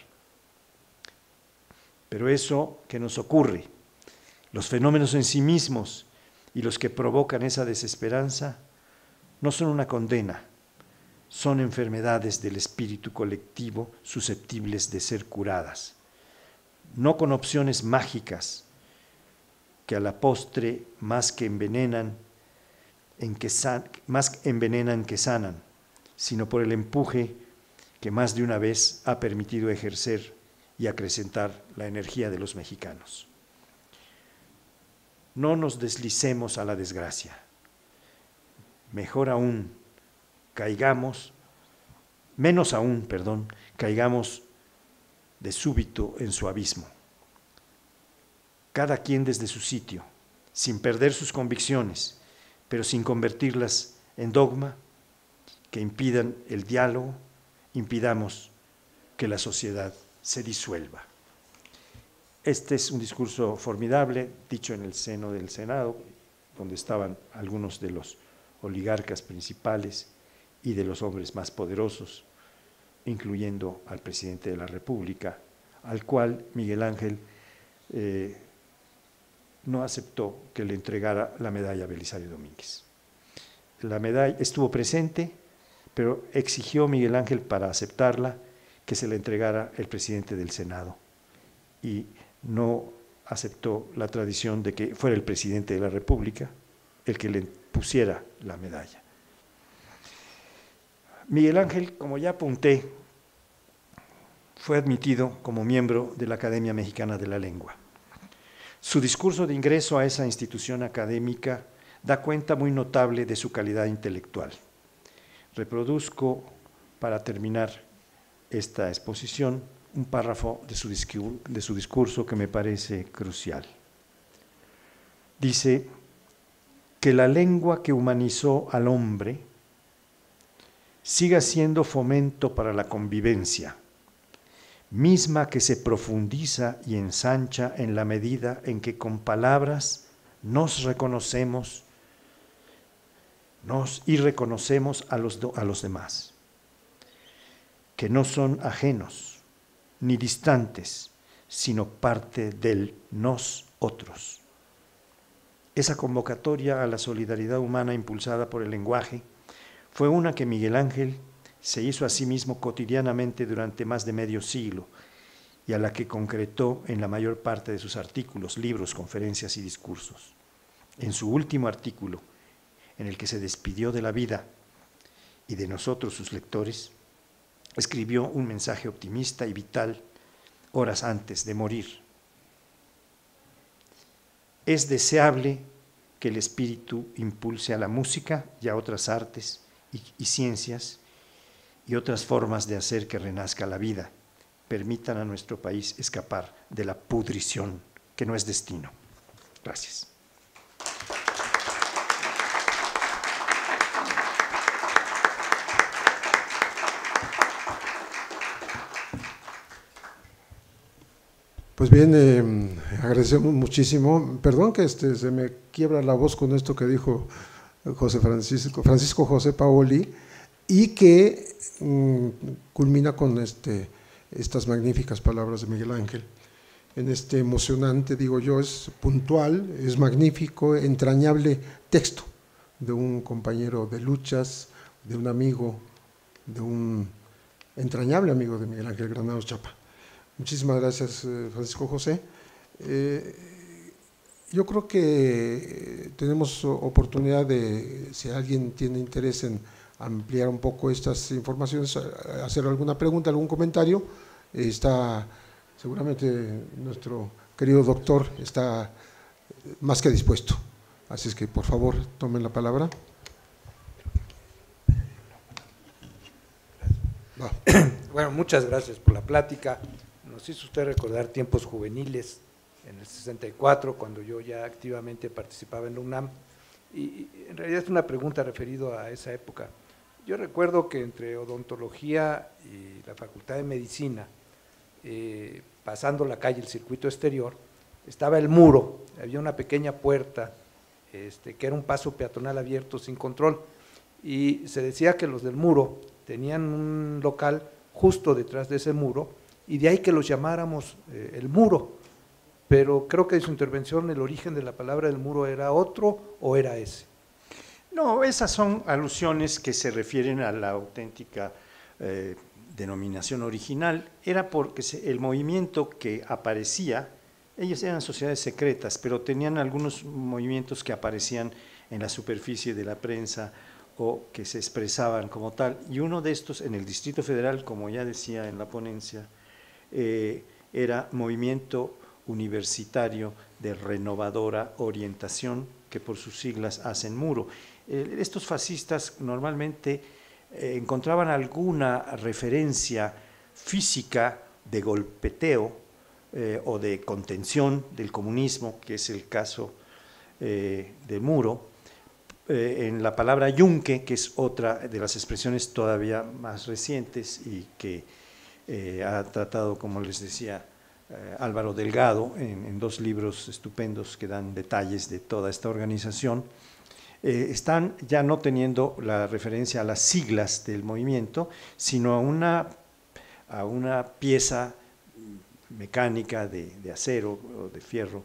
Pero eso que nos ocurre, los fenómenos en sí mismos y los que provocan esa desesperanza, no son una condena, son enfermedades del espíritu colectivo susceptibles de ser curadas, no con opciones mágicas que a la postre más que envenenan, en que san, más envenenan que sanan, sino por el empuje que más de una vez ha permitido ejercer y acrecentar la energía de los mexicanos. No nos deslicemos a la desgracia. Mejor aún, caigamos, menos aún, perdón, caigamos de súbito en su abismo. Cada quien desde su sitio, sin perder sus convicciones, pero sin convertirlas en dogma que impidan el diálogo, impidamos que la sociedad se disuelva. Este es un discurso formidable, dicho en el seno del Senado, donde estaban algunos de los oligarcas principales y de los hombres más poderosos, incluyendo al presidente de la República, al cual Miguel Ángel eh, no aceptó que le entregara la medalla a Belisario Domínguez. La medalla estuvo presente, pero exigió Miguel Ángel, para aceptarla, que se le entregara el presidente del Senado, y no aceptó la tradición de que fuera el presidente de la República el que le pusiera la medalla. Miguel Ángel, como ya apunté, fue admitido como miembro de la Academia Mexicana de la Lengua. Su discurso de ingreso a esa institución académica da cuenta muy notable de su calidad intelectual. Reproduzco, para terminar esta exposición, un párrafo de su, discurso, de su discurso que me parece crucial. Dice que la lengua que humanizó al hombre siga siendo fomento para la convivencia, misma que se profundiza y ensancha en la medida en que con palabras nos reconocemos nos y reconocemos a los, a los demás, que no son ajenos ni distantes, sino parte del nosotros. Esa convocatoria a la solidaridad humana impulsada por el lenguaje fue una que Miguel Ángel se hizo a sí mismo cotidianamente durante más de medio siglo y a la que concretó en la mayor parte de sus artículos, libros, conferencias y discursos. En su último artículo, en el que se despidió de la vida y de nosotros, sus lectores, escribió un mensaje optimista y vital horas antes de morir. Es deseable que el espíritu impulse a la música y a otras artes y, y ciencias y otras formas de hacer que renazca la vida, permitan a nuestro país escapar de la pudrición que no es destino. Gracias. Pues bien, eh, agradecemos muchísimo. Perdón que este, se me quiebra la voz con esto que dijo José Francisco, Francisco José Paoli, y que mm, culmina con este, estas magníficas palabras de Miguel Ángel. En este emocionante, digo yo, es puntual, es magnífico, entrañable texto de un compañero de luchas, de un amigo, de un entrañable amigo de Miguel Ángel Granados Chapa. Muchísimas gracias, Francisco José. Eh, yo creo que tenemos oportunidad de, si alguien tiene interés en ampliar un poco estas informaciones, hacer alguna pregunta, algún comentario, está seguramente nuestro querido doctor está más que dispuesto. Así es que, por favor, tomen la palabra. Va. Bueno, muchas gracias por la plática. Nos hizo usted recordar tiempos juveniles en el sesenta y cuatro, cuando yo ya activamente participaba en la UNAM, y en realidad es una pregunta referida a esa época. Yo recuerdo que entre odontología y la Facultad de Medicina, eh, pasando la calle, el circuito exterior, estaba el muro, había una pequeña puerta, este, que era un paso peatonal abierto sin control, y se decía que los del muro tenían un local justo detrás de ese muro, y de ahí que los llamáramos eh, el muro, pero creo que en su intervención el origen de la palabra del muro era otro o era ese. No, esas son alusiones que se refieren a la auténtica eh, denominación original. Era porque se, el movimiento que aparecía, ellos eran sociedades secretas, pero tenían algunos movimientos que aparecían en la superficie de la prensa o que se expresaban como tal, y uno de estos en el Distrito Federal, como ya decía en la ponencia, Eh, era Movimiento Universitario de Renovadora Orientación, que por sus siglas hacen muro. Eh, estos fascistas normalmente eh, encontraban alguna referencia física de golpeteo eh, o de contención del comunismo, que es el caso eh, del muro, eh, en la palabra yunque, que es otra de las expresiones todavía más recientes y que Eh, ha tratado, como les decía, eh, Álvaro Delgado, en, en dos libros estupendos que dan detalles de toda esta organización, eh, están ya no teniendo la referencia a las siglas del movimiento, sino a una, a una pieza mecánica de, de acero o de fierro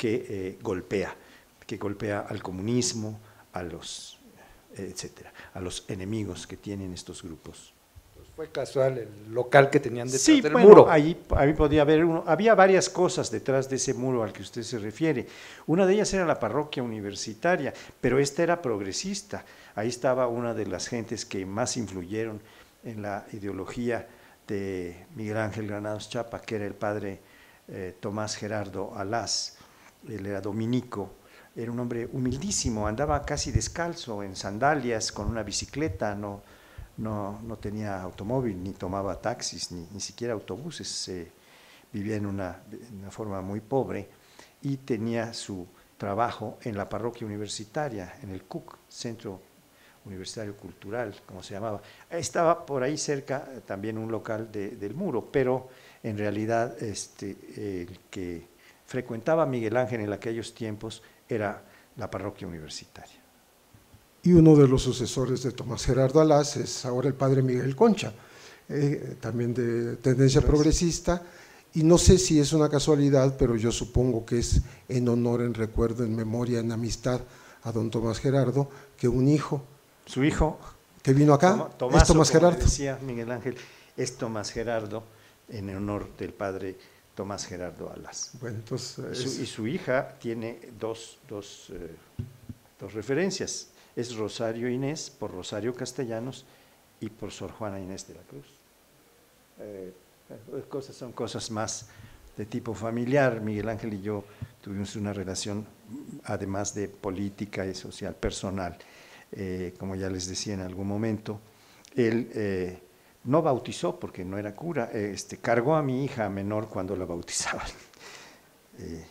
que eh, golpea, que golpea al comunismo, a los, eh, etcétera, a los enemigos que tienen estos grupos. Fue casual el local que tenían detrás Sí, del bueno, muro. ahí, ahí podía haber uno, había varias cosas detrás de ese muro al que usted se refiere. Una de ellas era la parroquia universitaria, pero esta era progresista. Ahí estaba una de las gentes que más influyeron en la ideología de Miguel Ángel Granados Chapa, que era el padre eh, Tomás Gerardo Alás. Él era dominico, era un hombre humildísimo, andaba casi descalzo, en sandalias, con una bicicleta, no No, no tenía automóvil, ni tomaba taxis, ni, ni siquiera autobuses, eh, vivía en una, en una forma muy pobre y tenía su trabajo en la parroquia universitaria, en el C U C, Centro Universitario Cultural, como se llamaba. Estaba por ahí cerca también un local de, del muro, pero en realidad este, el que frecuentaba Miguel Ángel en aquellos tiempos era la parroquia universitaria. Y uno de los sucesores de Tomás Gerardo Alás es ahora el padre Miguel Concha, eh, también de tendencia progresista, y no sé si es una casualidad, pero yo supongo que es en honor, en recuerdo, en memoria, en amistad a don Tomás Gerardo, que un hijo. Su hijo, que vino acá, Tomás, es Tomás Gerardo. Decía Miguel Ángel, es Tomás Gerardo, en honor del padre Tomás Gerardo Alás. Bueno, entonces, y, su, es... y su hija tiene dos, dos, eh, dos referencias. Es Rosario Inés, por Rosario Castellanos, y por Sor Juana Inés de la Cruz. Eh, cosas, son cosas más de tipo familiar. Miguel Ángel y yo tuvimos una relación, además de política y social, personal. Eh, como ya les decía en algún momento, él eh, no bautizó porque no era cura, eh, este, cargó a mi hija menor cuando la bautizaban. Eh,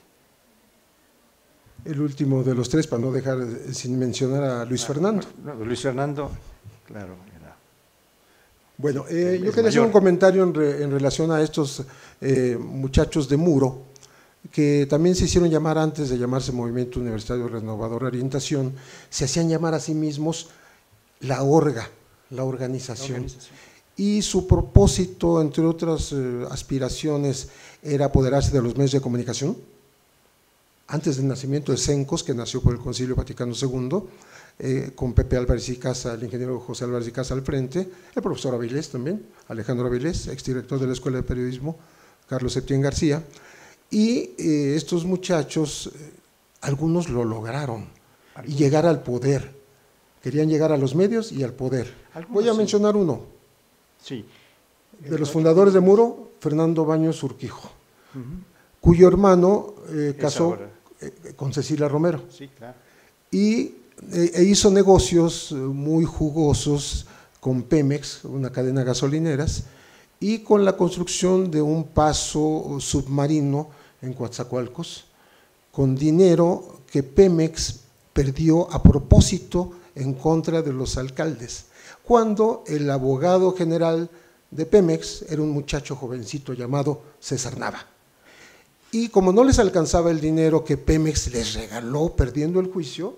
El último de los tres, para no dejar sin mencionar a Luis Fernando. No, Luis Fernando, claro, era. Bueno, eh, yo es quería mayor. hacer un comentario en, re, en relación a estos eh, muchachos de Muro, que también se hicieron llamar antes de llamarse Movimiento Universitario Renovador Orientación, se hacían llamar a sí mismos la ORGA, la organización. La organización. Y su propósito, entre otras eh, aspiraciones, era apoderarse de los medios de comunicación. Antes del nacimiento de CENCOS, que nació por el Concilio Vaticano segundo, eh, con Pepe Álvarez y Casa, el ingeniero José Álvarez y Casa al frente, el profesor Avilés también, Alejandro Avilés, exdirector de la Escuela de Periodismo, Carlos Septién García, y eh, estos muchachos, eh, algunos lo lograron, y llegar al poder, querían llegar a los medios y al poder. Voy a mencionar uno, sí. de los fundadores de Muro, Fernando Baños Urquijo, uh-huh. cuyo hermano eh, casó eh, con Cecilia Romero. Sí, claro. Y eh, e hizo negocios muy jugosos con Pemex, una cadena de gasolineras, y con la construcción de un paso submarino en Coatzacoalcos, con dinero que Pemex perdió a propósito en contra de los alcaldes, cuando el abogado general de Pemex era un muchacho jovencito llamado César Nava. Y como no les alcanzaba el dinero que Pemex les regaló perdiendo el juicio,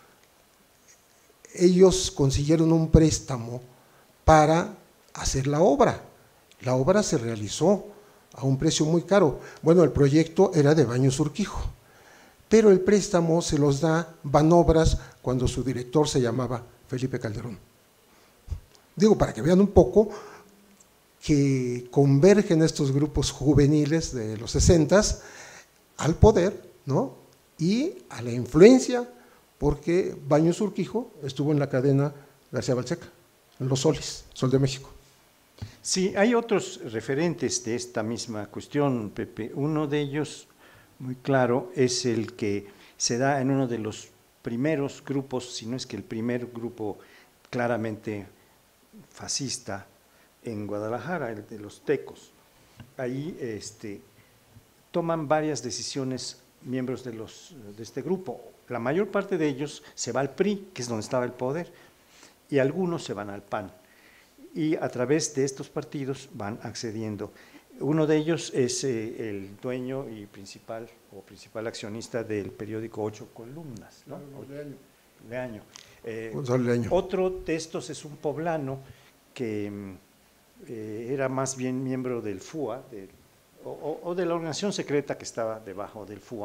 ellos consiguieron un préstamo para hacer la obra. La obra se realizó a un precio muy caro. Bueno, el proyecto era de Baños Urquijo, pero el préstamo se los da Banobras cuando su director se llamaba Felipe Calderón. Digo, para que vean un poco que convergen estos grupos juveniles de los sesentas al poder, ¿no? Y a la influencia, porque Baños Urquijo estuvo en la cadena García Balseca, en Los Soles, Sol de México. Sí, hay otros referentes de esta misma cuestión, Pepe. Uno de ellos, muy claro, es el que se da en uno de los primeros grupos, si no es que el primer grupo claramente fascista, en Guadalajara, el de los tecos. Ahí este, toman varias decisiones miembros de, los, de este grupo. La mayor parte de ellos se va al P R I, que es donde estaba el poder, y algunos se van al P A N. Y a través de estos partidos van accediendo. Uno de ellos es eh, el dueño y principal o principal accionista del periódico Ocho Columnas, ¿no? Leaño. Leaño. Eh, Leaño. Otro de estos es un poblano que eh, era más bien miembro del F U A, del, o, o de la organización secreta que estaba debajo del F U A,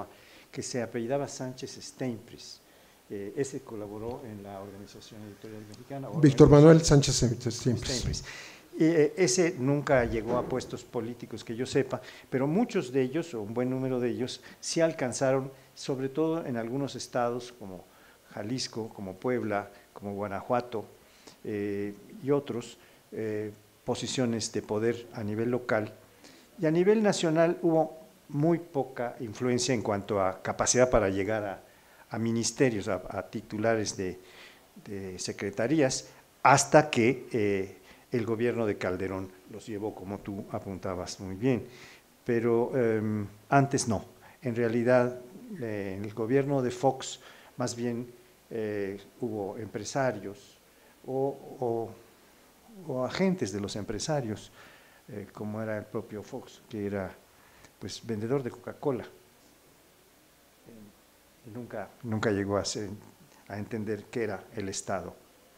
que se apellidaba Sánchez Steinpris. Eh, ese colaboró en la Organización Editorial Mexicana. Víctor Manuel Sánchez Steinpris. Eh, ese nunca llegó a puestos políticos que yo sepa, pero muchos de ellos, o un buen número de ellos, sí alcanzaron, sobre todo en algunos estados como Jalisco, como Puebla, como Guanajuato eh, y otros, eh, posiciones de poder a nivel local. Y a nivel nacional hubo muy poca influencia en cuanto a capacidad para llegar a, a ministerios, a, a titulares de, de secretarías, hasta que eh, el gobierno de Calderón los llevó, como tú apuntabas muy bien, pero eh, antes no. En realidad, eh, en el gobierno de Fox, más bien eh, hubo empresarios o, o, o agentes de los empresarios, eh, como era el propio Fox, que era pues vendedor de Coca-Cola. Y nunca, nunca llegó a, ser, a entender qué era el Estado.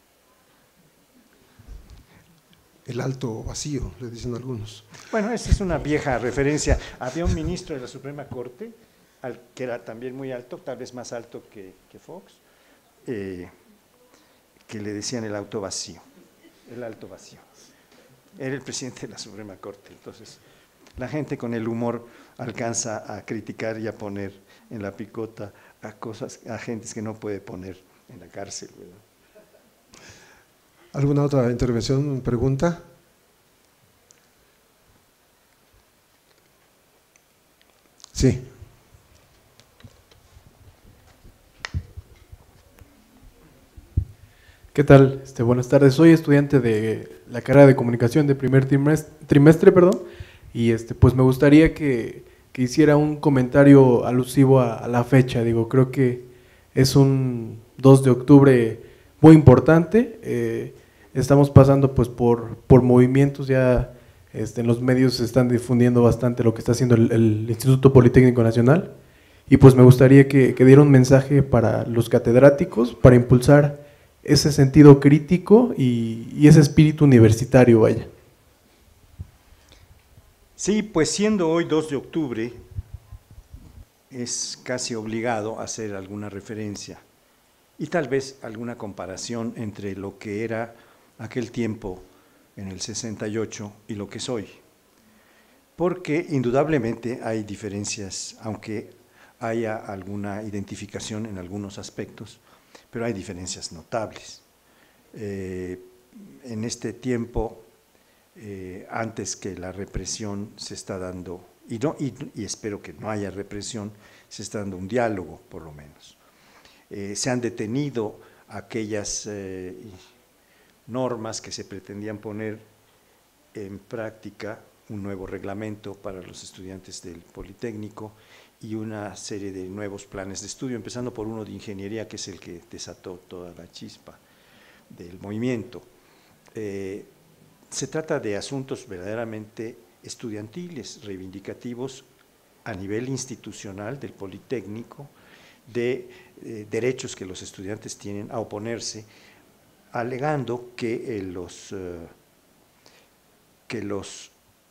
El alto vacío, le dicen algunos. Bueno, esa es una vieja referencia. Había un ministro de la Suprema Corte, al, que era también muy alto, tal vez más alto que, que Fox, eh, que le decían el alto vacío, el alto vacío. Era el presidente de la Suprema Corte. Entonces, la gente con el humor alcanza a criticar y a poner en la picota a cosas, a gentes que no puede poner en la cárcel, ¿verdad? ¿Alguna otra intervención, pregunta? Sí. ¿Qué tal? Este, buenas tardes. Soy estudiante de la carrera de comunicación de primer trimestre, trimestre perdón, y este, pues me gustaría que, que hiciera un comentario alusivo a, a la fecha. Digo, creo que es un dos de octubre muy importante. Eh, Estamos pasando pues por, por movimientos, ya este, en los medios se están difundiendo bastante lo que está haciendo el, el Instituto Politécnico Nacional, y pues me gustaría que, que diera un mensaje para los catedráticos para impulsar ese sentido crítico y, y ese espíritu universitario, vaya. Sí, pues siendo hoy dos de octubre, es casi obligado a hacer alguna referencia y tal vez alguna comparación entre lo que era aquel tiempo en el sesenta y ocho y lo que es hoy, porque indudablemente hay diferencias, aunque haya alguna identificación en algunos aspectos, pero hay diferencias notables. Eh, en este tiempo, eh, antes que la represión, se está dando, y, no, y, y espero que no haya represión, se está dando un diálogo, por lo menos. Eh, se han detenido aquellas eh, normas que se pretendían poner en práctica, un nuevo reglamento para los estudiantes del Politécnico y una serie de nuevos planes de estudio, empezando por uno de ingeniería, que es el que desató toda la chispa del movimiento. Eh, se trata de asuntos verdaderamente estudiantiles, reivindicativos a nivel institucional del Politécnico, de eh, derechos que los estudiantes tienen a oponerse, alegando que, eh, los, eh, que los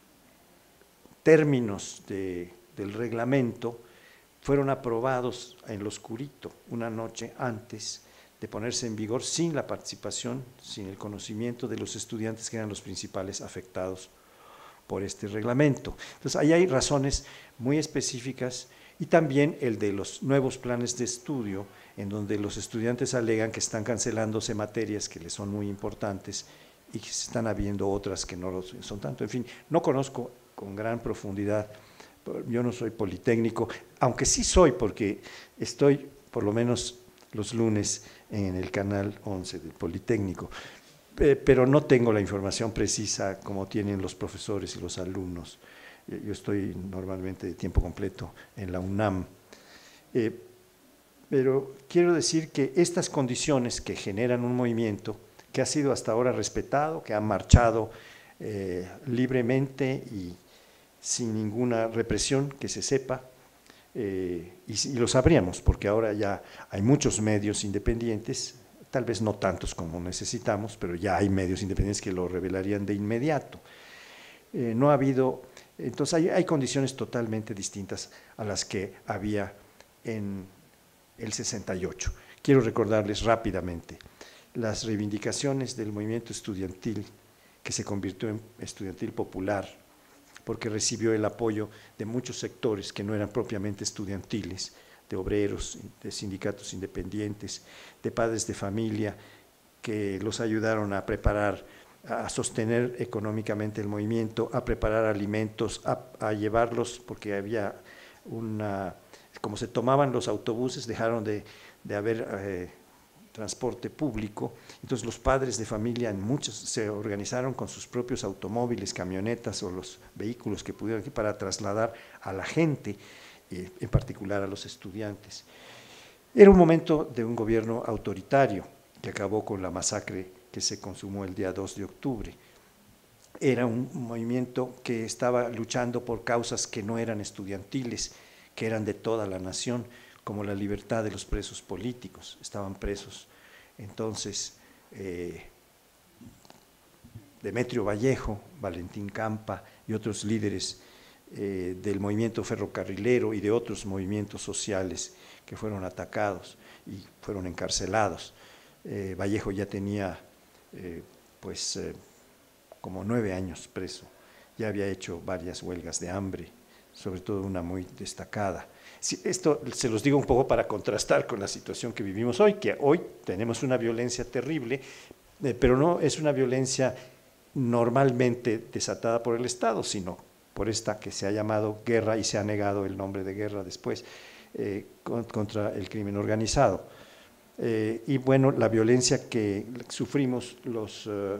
términos de, del reglamento fueron aprobados en lo oscurito, una noche antes de ponerse en vigor, sin la participación, sin el conocimiento de los estudiantes, que eran los principales afectados por este reglamento. Entonces, ahí hay razones muy específicas, y también el de los nuevos planes de estudio, en donde los estudiantes alegan que están cancelándose materias que les son muy importantes y que se están habiendo otras que no lo son tanto. En fin, no conozco con gran profundidad, yo no soy politécnico, aunque sí soy, porque estoy por lo menos los lunes en el canal once del Politécnico, pero no tengo la información precisa como tienen los profesores y los alumnos. Yo estoy normalmente de tiempo completo en la UNAM. Eh, pero quiero decir que estas condiciones que generan un movimiento que ha sido hasta ahora respetado, que ha marchado eh, libremente y sin ninguna represión que se sepa, eh, y, y lo sabríamos porque ahora ya hay muchos medios independientes, tal vez no tantos como necesitamos, pero ya hay medios independientes que lo revelarían de inmediato. Eh, no ha habido, entonces hay, hay condiciones totalmente distintas a las que había en el sesenta y ocho. Quiero recordarles rápidamente las reivindicaciones del movimiento estudiantil, que se convirtió en estudiantil popular, porque recibió el apoyo de muchos sectores que no eran propiamente estudiantiles, de obreros, de sindicatos independientes, de padres de familia, que los ayudaron a preparar, a sostener económicamente el movimiento, a preparar alimentos, a, a llevarlos, porque había una, como se tomaban los autobuses, dejaron de, de haber eh, transporte público, entonces los padres de familia en muchos se organizaron con sus propios automóviles, camionetas o los vehículos que pudieran para trasladar a la gente, eh, en particular a los estudiantes. Era un momento de un gobierno autoritario que acabó con la masacre que se consumó el día dos de octubre. Era un movimiento que estaba luchando por causas que no eran estudiantiles, que eran de toda la nación, como la libertad de los presos políticos, estaban presos. Entonces, eh, Demetrio Vallejo, Valentín Campa y otros líderes eh, del movimiento ferrocarrilero y de otros movimientos sociales que fueron atacados y fueron encarcelados. Eh, Vallejo ya tenía eh, pues eh, como nueve años preso, ya había hecho varias huelgas de hambre, sobre todo una muy destacada. Esto se los digo un poco para contrastar con la situación que vivimos hoy, que hoy tenemos una violencia terrible, eh, pero no es una violencia normalmente desatada por el Estado, sino por esta que se ha llamado guerra y se ha negado el nombre de guerra después, eh, contra el crimen organizado. Eh, y bueno, la violencia que sufrimos los uh,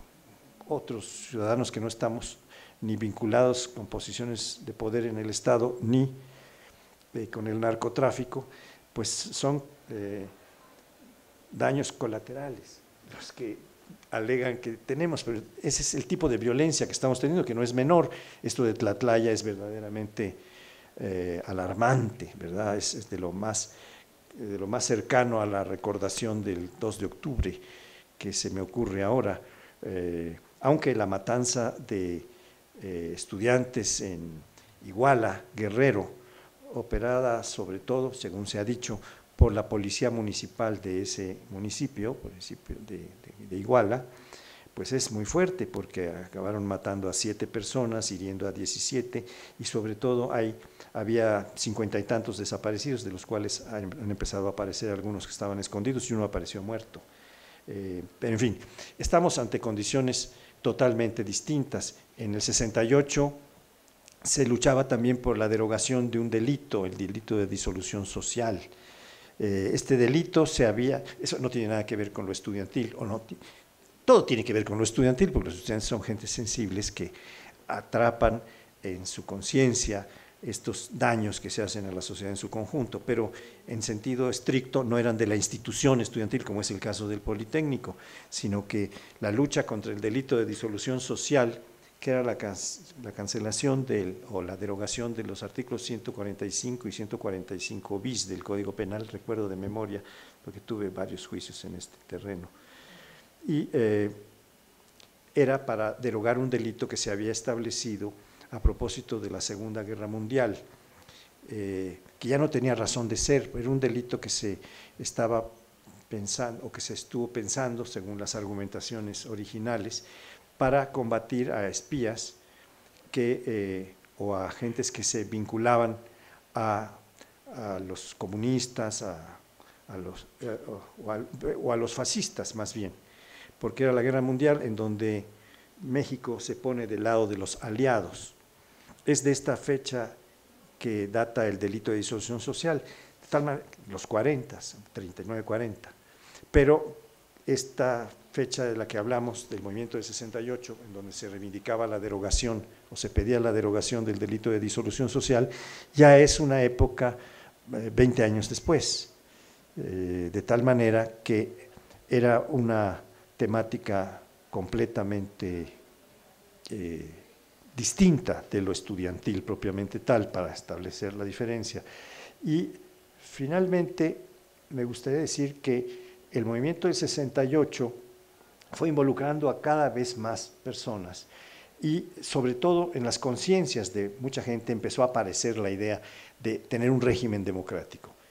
otros ciudadanos que no estamos ni vinculados con posiciones de poder en el Estado, ni eh, con el narcotráfico, pues son eh, daños colaterales, los que alegan que tenemos, pero ese es el tipo de violencia que estamos teniendo, que no es menor. Esto de Tlatlaya es verdaderamente eh, alarmante, ¿verdad? Es, es de lo más, de lo más cercano a la recordación del dos de octubre que se me ocurre ahora, eh, aunque la matanza de Eh, estudiantes en Iguala, Guerrero, operada sobre todo, según se ha dicho, por la policía municipal de ese municipio, municipio de, de, de Iguala, pues es muy fuerte porque acabaron matando a siete personas, hiriendo a diecisiete, y sobre todo hay, había cincuenta y tantos desaparecidos, de los cuales han, han empezado a aparecer algunos que estaban escondidos y uno apareció muerto. Eh, en fin, estamos ante condiciones totalmente distintas. En el sesenta y ocho se luchaba también por la derogación de un delito, el delito de disolución social. Eh, este delito se había, eso no tiene nada que ver con lo estudiantil, o no, todo tiene que ver con lo estudiantil, porque los estudiantes son gente sensibles que atrapan en su conciencia estos daños que se hacen a la sociedad en su conjunto, pero en sentido estricto no eran de la institución estudiantil, como es el caso del Politécnico, sino que la lucha contra el delito de disolución social, que era la, can la cancelación del, o la derogación de los artículos ciento cuarenta y cinco y ciento cuarenta y cinco bis del Código Penal, recuerdo de memoria, porque tuve varios juicios en este terreno, y eh, era para derogar un delito que se había establecido a propósito de la Segunda Guerra Mundial, eh, que ya no tenía razón de ser, era un delito que se estaba pensando, o que se estuvo pensando, según las argumentaciones originales, para combatir a espías que, eh, o a agentes que se vinculaban a, a los comunistas, a, a los, eh, o, a, o a los fascistas más bien, porque era la Guerra Mundial en donde México se pone del lado de los aliados. Es de esta fecha que data el delito de disolución social, de tal manera, los cuarenta, treinta y nueve cuarenta, pero esta fecha de la que hablamos, del movimiento del sesenta y ocho, en donde se reivindicaba la derogación, o se pedía la derogación del delito de disolución social, ya es una época eh, veinte años después, eh, de tal manera que era una temática completamente eh, distinta de lo estudiantil propiamente tal, para establecer la diferencia. Y finalmente me gustaría decir que el movimiento del sesenta y ocho fue involucrando a cada vez más personas y sobre todo en las conciencias de mucha gente empezó a aparecer la idea de tener un régimen democrático.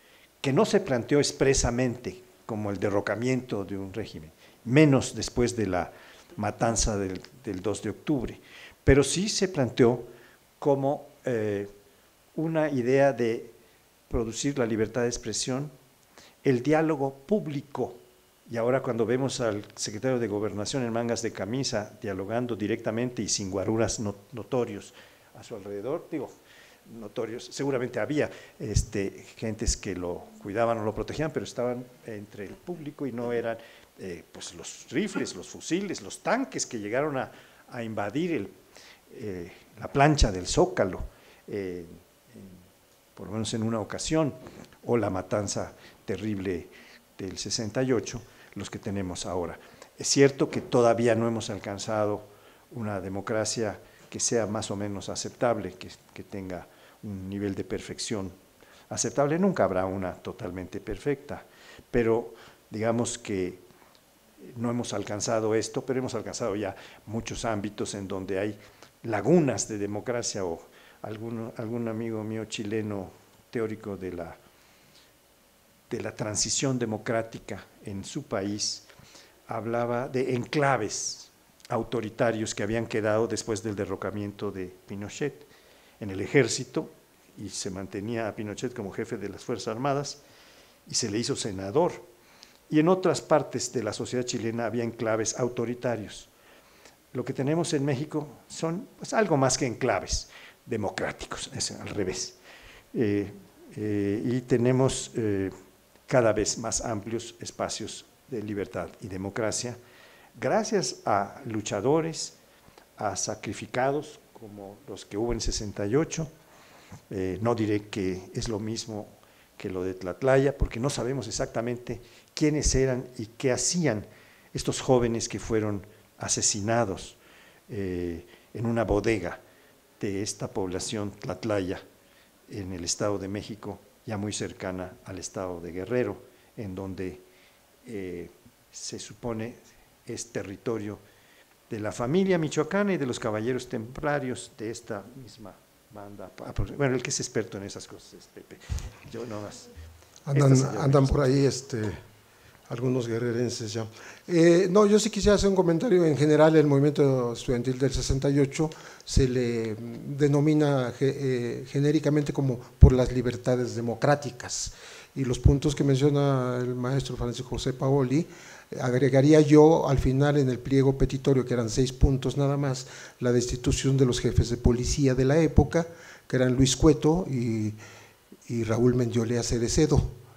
que no se planteó expresamente como el derrocamiento de un régimen, menos después de la matanza del, del dos de octubre, pero sí se planteó como eh, una idea de producir la libertad de expresión, el diálogo público. Y ahora cuando vemos al secretario de Gobernación en mangas de camisa dialogando directamente y sin guaruras not notorios a su alrededor, digo, notorios, seguramente había este, gentes que lo cuidaban o lo protegían, pero estaban entre el público y no eran eh, pues los rifles, los fusiles, los tanques que llegaron a, a invadir el, eh, la plancha del Zócalo, eh, en, por lo menos en una ocasión, o la matanza terrible del sesenta y ocho, los que tenemos ahora. Es cierto que todavía no hemos alcanzado una democracia que sea más o menos aceptable, que, que tenga un nivel de perfección aceptable. Nunca habrá una totalmente perfecta, pero digamos que no hemos alcanzado esto, pero hemos alcanzado ya muchos ámbitos en donde hay lagunas de democracia, o algún, algún amigo mío chileno, teórico de la de la transición democrática en su país, hablaba de enclaves autoritarios que habían quedado después del derrocamiento de Pinochet en el ejército, y se mantenía a Pinochet como jefe de las Fuerzas Armadas, y se le hizo senador, y en otras partes de la sociedad chilena había enclaves autoritarios. Lo que tenemos en México son pues, algo más que enclaves democráticos, es al revés, eh, eh, y tenemos eh, cada vez más amplios espacios de libertad y democracia, gracias a luchadores, a sacrificados como los que hubo en sesenta y ocho, eh, no diré que es lo mismo que lo de Tlatlaya, porque no sabemos exactamente quiénes eran y qué hacían estos jóvenes que fueron asesinados eh, en una bodega de esta población Tlatlaya en el Estado de México, ya muy cercana al estado de Guerrero, en donde eh, se supone es territorio de la familia michoacana y de los caballeros templarios de esta misma banda. Bueno, el que es experto en esas cosas es Pepe, yo no más. Andan, andan por ahí este, algunos guerrerenses ya. Eh, no, yo sí quisiera hacer un comentario. En general, el movimiento estudiantil del sesenta y ocho se le denomina eh, genéricamente como por las libertades democráticas, y los puntos que menciona el maestro Francisco José Paoli, agregaría yo al final en el pliego petitorio, que eran seis puntos nada más, la destitución de los jefes de policía de la época, que eran Luis Cueto y, y Raúl Mendiolea Cerecedo,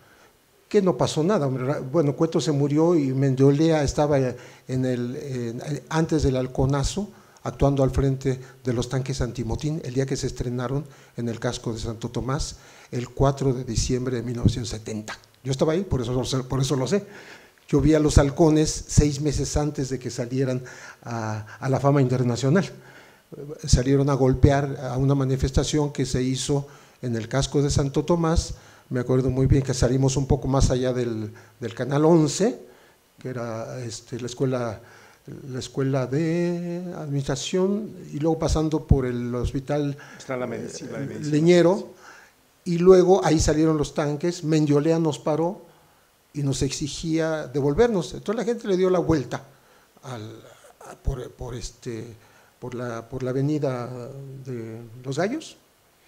que no pasó nada. Bueno, Cueto se murió y Mendiolea estaba en el, en, antes del halconazo, actuando al frente de los tanques antimotín, el día que se estrenaron en el casco de Santo Tomás, el cuatro de diciembre de mil novecientos setenta. Yo estaba ahí, por eso, por eso lo sé. Yo vi a los halcones seis meses antes de que salieran a, a la fama internacional. Salieron a golpear a una manifestación que se hizo en el casco de Santo Tomás. Me acuerdo muy bien que salimos un poco más allá del, del Canal once, que era este, la escuela, la escuela de administración, y luego pasando por el hospital Está la medicina, la medicina. Leñero, y luego ahí salieron los tanques. Mendiolea nos paró y nos exigía devolvernos. Entonces la gente le dio la vuelta al, por, por, este, por, la, por la avenida de Los Gallos,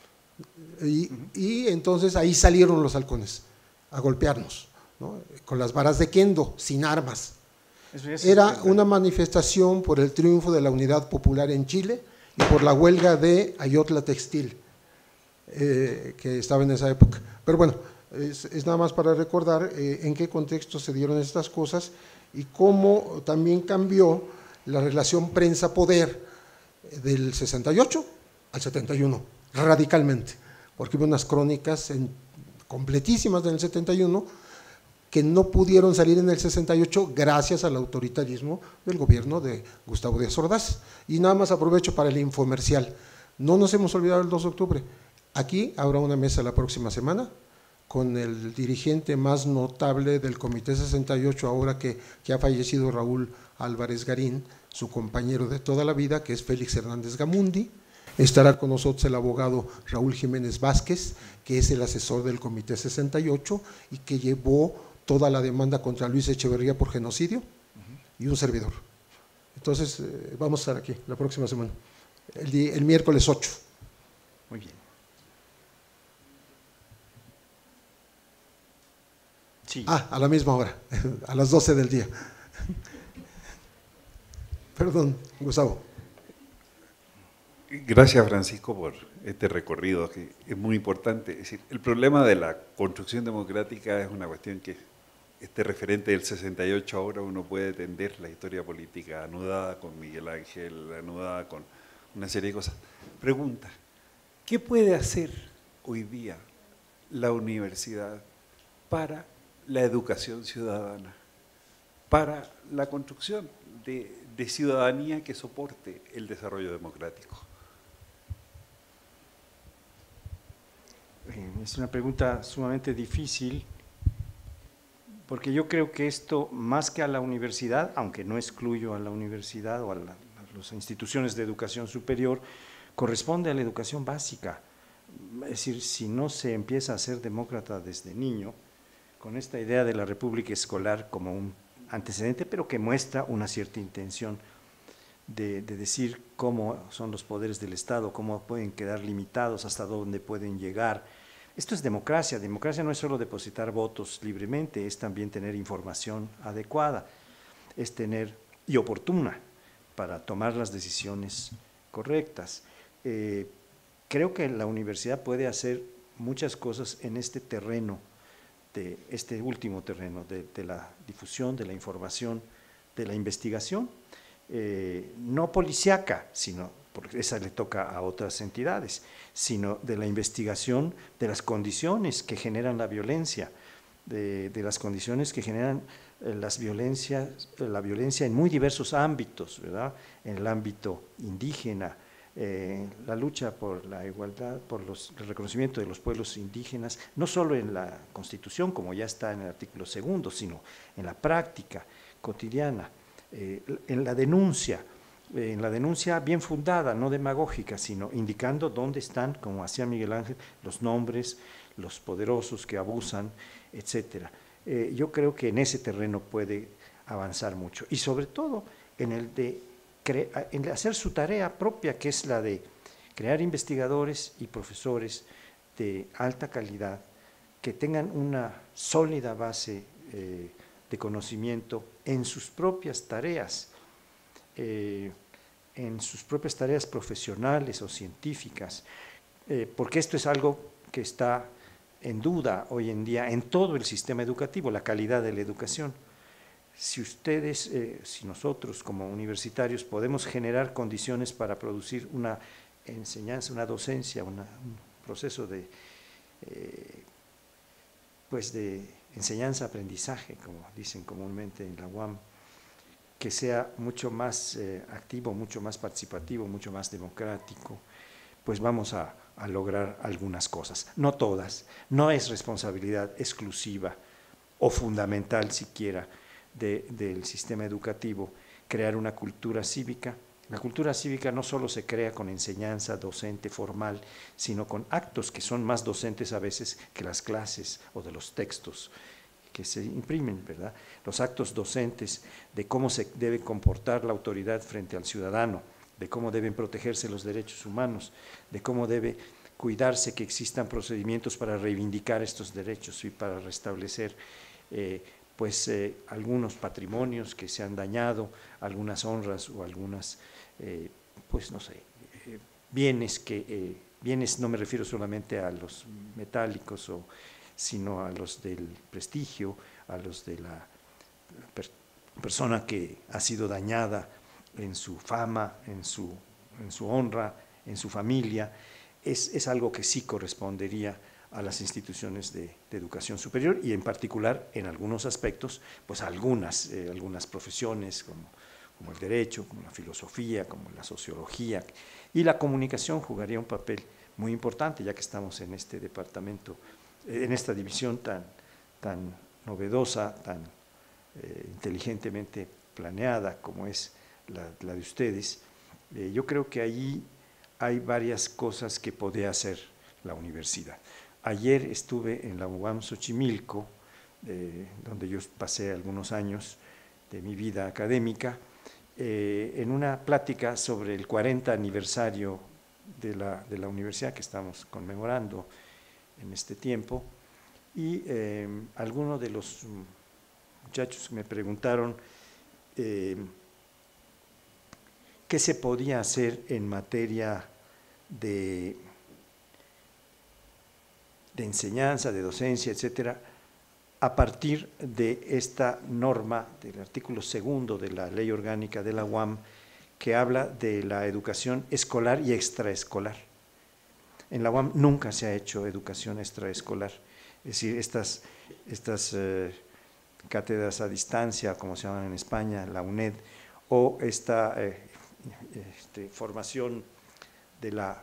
y, y entonces ahí salieron los halcones a golpearnos, ¿no? Con las varas de kendo, sin armas. Era una manifestación por el triunfo de la unidad popular en Chile y por la huelga de Ayotla Textil, eh, que estaba en esa época. Pero bueno, es, es nada más para recordar eh, en qué contexto se dieron estas cosas y cómo también cambió la relación prensa-poder del sesenta y ocho al setenta y uno, radicalmente, porque hubo unas crónicas en, completísimas en el setenta y uno que no pudieron salir en el sesenta y ocho gracias al autoritarismo del gobierno de Gustavo Díaz Ordaz. Y nada más aprovecho para el infomercial. No nos hemos olvidado el dos de octubre. Aquí habrá una mesa la próxima semana con el dirigente más notable del Comité sesenta y ocho, ahora que, que ha fallecido Raúl Álvarez Garín, su compañero de toda la vida, que es Félix Hernández Gamundi, Estará con nosotros el abogado Raúl Jiménez Vázquez, que es el asesor del Comité sesenta y ocho y que llevó toda la demanda contra Luis Echeverría por genocidio, uh-huh. y un servidor. Entonces, eh, vamos a estar aquí la próxima semana, el, día, el miércoles ocho. Muy bien. Sí. Ah, a la misma hora, a las doce del día. Perdón, Gustavo. Gracias, Francisco, por este recorrido que es muy importante. Es decir, el problema de la construcción democrática es una cuestión que este referente del sesenta y ocho ahora uno puede tender la historia política anudada con Miguel Ángel, anudada con una serie de cosas. Pregunta, ¿qué puede hacer hoy día la universidad para la educación ciudadana, para la construcción de, de ciudadanía que soporte el desarrollo democrático? Es una pregunta sumamente difícil, porque yo creo que esto, más que a la universidad, aunque no excluyo a la universidad o a, la, a las instituciones de educación superior, corresponde a la educación básica. Es decir, si no se empieza a ser demócrata desde niño, con esta idea de la república escolar como un antecedente, pero que muestra una cierta intención de, de decir cómo son los poderes del Estado, cómo pueden quedar limitados, hasta dónde pueden llegar. Esto es democracia. Democracia no es solo depositar votos libremente, es también tener información adecuada, es tener y oportuna para tomar las decisiones correctas. Eh, creo que la universidad puede hacer muchas cosas en este terreno, de este último terreno, de, de la difusión, de la información, de la investigación, eh, no policíaca, sino, porque esa le toca a otras entidades, sino de la investigación de las condiciones que generan la violencia, de, de las condiciones que generan eh, las violencias, la violencia en muy diversos ámbitos, ¿verdad? En el ámbito indígena, Eh, la lucha por la igualdad, por los, el reconocimiento de los pueblos indígenas, no solo en la Constitución, como ya está en el artículo segundo, sino en la práctica cotidiana, eh, en la denuncia, eh, en la denuncia bien fundada, no demagógica, sino indicando dónde están, como hacía Miguel Ángel, los nombres, los poderosos que abusan, etcétera. Eh, yo creo que en ese terreno puede avanzar mucho, y sobre todo en el de en hacer su tarea propia, que es la de crear investigadores y profesores de alta calidad que tengan una sólida base eh, de conocimiento en sus propias tareas, eh, en sus propias tareas profesionales o científicas, eh, porque esto es algo que está en duda hoy en día en todo el sistema educativo, la calidad de la educación. Si ustedes, eh, si nosotros como universitarios podemos generar condiciones para producir una enseñanza, una docencia, una, un proceso de, eh, pues de enseñanza-aprendizaje, como dicen comúnmente en la U A M, que sea mucho más eh, activo, mucho más participativo, mucho más democrático, pues vamos a, a lograr algunas cosas. No todas, no es responsabilidad exclusiva o fundamental siquiera De, del sistema educativo, crear una cultura cívica. La cultura cívica no solo se crea con enseñanza docente formal, sino con actos que son más docentes a veces que las clases o de los textos que se imprimen, ¿verdad? Los actos docentes de cómo se debe comportar la autoridad frente al ciudadano, de cómo deben protegerse los derechos humanos, de cómo debe cuidarse que existan procedimientos para reivindicar estos derechos y para restablecer eh, pues eh, algunos patrimonios que se han dañado, algunas honras o algunas, eh, pues no sé, eh, bienes que, eh, bienes no me refiero solamente a los metálicos, o, sino a los del prestigio, a los de la per persona que ha sido dañada en su fama, en su, en su honra, en su familia. Es, es algo que sí correspondería a las instituciones de, de educación superior, y en particular en algunos aspectos, pues algunas, eh, algunas profesiones como, como el derecho, como la filosofía, como la sociología, y la comunicación jugaría un papel muy importante, ya que estamos en este departamento, eh, en esta división tan, tan novedosa, tan eh, inteligentemente planeada como es la, la de ustedes. Eh, yo creo que allí hay varias cosas que puede hacer la universidad. Ayer estuve en la U A M Xochimilco, eh, donde yo pasé algunos años de mi vida académica, eh, en una plática sobre el cuarenta aniversario de la, de la universidad que estamos conmemorando en este tiempo, y eh, algunos de los muchachos me preguntaron eh, qué se podía hacer en materia de, de enseñanza, de docencia, etcétera, a partir de esta norma del artículo segundo de la Ley Orgánica de la U A M, que habla de la educación escolar y extraescolar. En la U A M nunca se ha hecho educación extraescolar, es decir, estas, estas eh, cátedras a distancia, como se llaman en España, la UNED, o esta eh, este, formación de la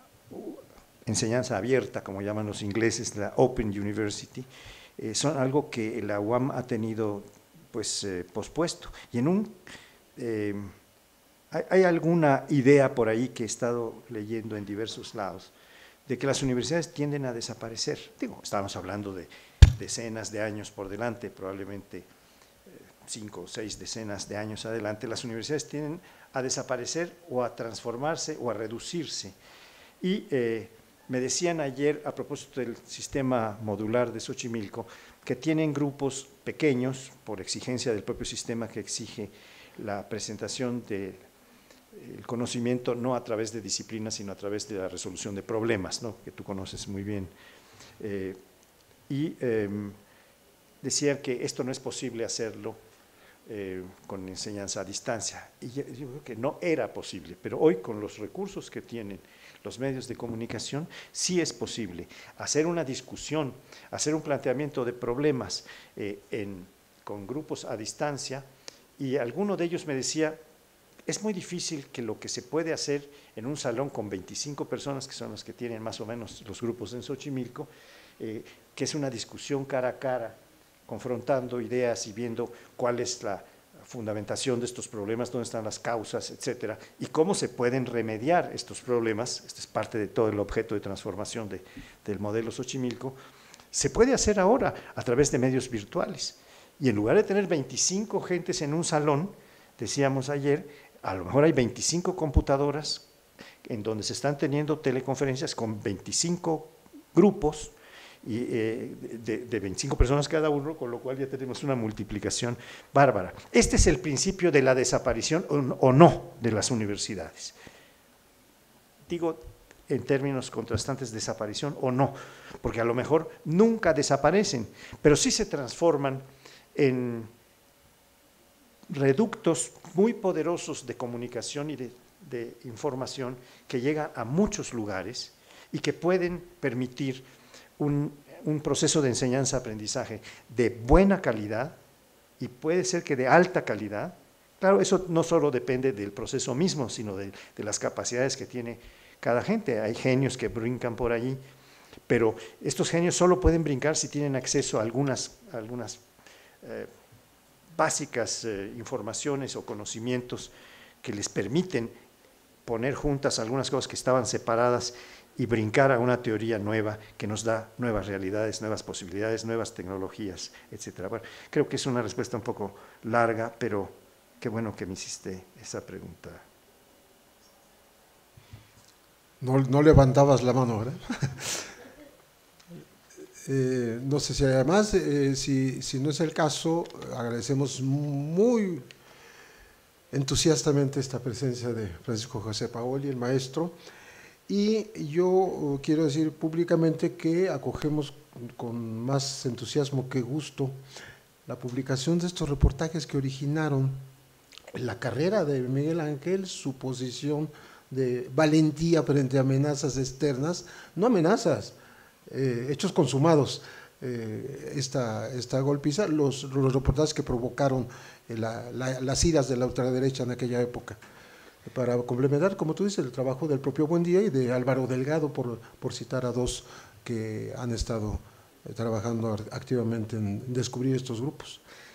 enseñanza abierta, como llaman los ingleses, la Open University, eh, son algo que la U A M ha tenido pues eh, pospuesto. Y en un… Eh, hay, hay alguna idea por ahí que he estado leyendo en diversos lados, de que las universidades tienden a desaparecer. Digo, estábamos hablando de decenas de años por delante, probablemente eh, cinco o seis decenas de años adelante, las universidades tienden a desaparecer o a transformarse o a reducirse. Y eh, me decían ayer, a propósito del sistema modular de Xochimilco, que tienen grupos pequeños, por exigencia del propio sistema que exige la presentación del conocimiento no a través de disciplinas, sino a través de la resolución de problemas, ¿no?, que tú conoces muy bien. Eh, y eh, decían que esto no es posible hacerlo eh, con enseñanza a distancia. Y yo, yo creo que no era posible, pero hoy con los recursos que tienen los medios de comunicación, sí es posible hacer una discusión, hacer un planteamiento de problemas eh, en, con grupos a distancia, y alguno de ellos me decía, es muy difícil que lo que se puede hacer en un salón con veinticinco personas, que son los que tienen más o menos los grupos en Xochimilco, eh, que es una discusión cara a cara, confrontando ideas y viendo cuál es la fundamentación de estos problemas, dónde están las causas, etcétera, y cómo se pueden remediar estos problemas. Este es parte de todo el objeto de transformación de, del modelo Xochimilco. Se puede hacer ahora a través de medios virtuales, y en lugar de tener veinticinco gentes en un salón, decíamos ayer, a lo mejor hay veinticinco computadoras en donde se están teniendo teleconferencias con veinticinco grupos y, eh, de, de veinticinco personas cada uno, con lo cual ya tenemos una multiplicación bárbara. Este es el principio de la desaparición o, o no de las universidades. Digo en términos contrastantes, desaparición o no, porque a lo mejor nunca desaparecen, pero sí se transforman en reductos muy poderosos de comunicación y de, de información que llegan a muchos lugares y que pueden permitir un, un proceso de enseñanza-aprendizaje de buena calidad, y puede ser que de alta calidad. Claro, eso no solo depende del proceso mismo, sino de, de las capacidades que tiene cada gente. Hay genios que brincan por allí, pero estos genios solo pueden brincar si tienen acceso a algunas, algunas eh, básicas eh, informaciones o conocimientos que les permiten poner juntas algunas cosas que estaban separadas y brincar a una teoría nueva que nos da nuevas realidades, nuevas posibilidades, nuevas tecnologías, etcétera. Bueno, creo que es una respuesta un poco larga, pero qué bueno que me hiciste esa pregunta. No, no levantabas la mano, ¿verdad? eh, no sé si además, eh, si, si no es el caso, agradecemos muy entusiastamente esta presencia de Francisco José Paoli, el maestro, y yo quiero decir públicamente que acogemos con más entusiasmo que gusto la publicación de estos reportajes que originaron la carrera de Miguel Ángel, su posición de valentía frente a amenazas externas, no amenazas, eh, hechos consumados, eh, esta, esta golpiza, los, los reportajes que provocaron la, la, las iras de la ultraderecha en aquella época, para complementar, como tú dices, el trabajo del propio Buendía y de Álvaro Delgado, por, por citar a dos que han estado trabajando activamente en descubrir estos grupos.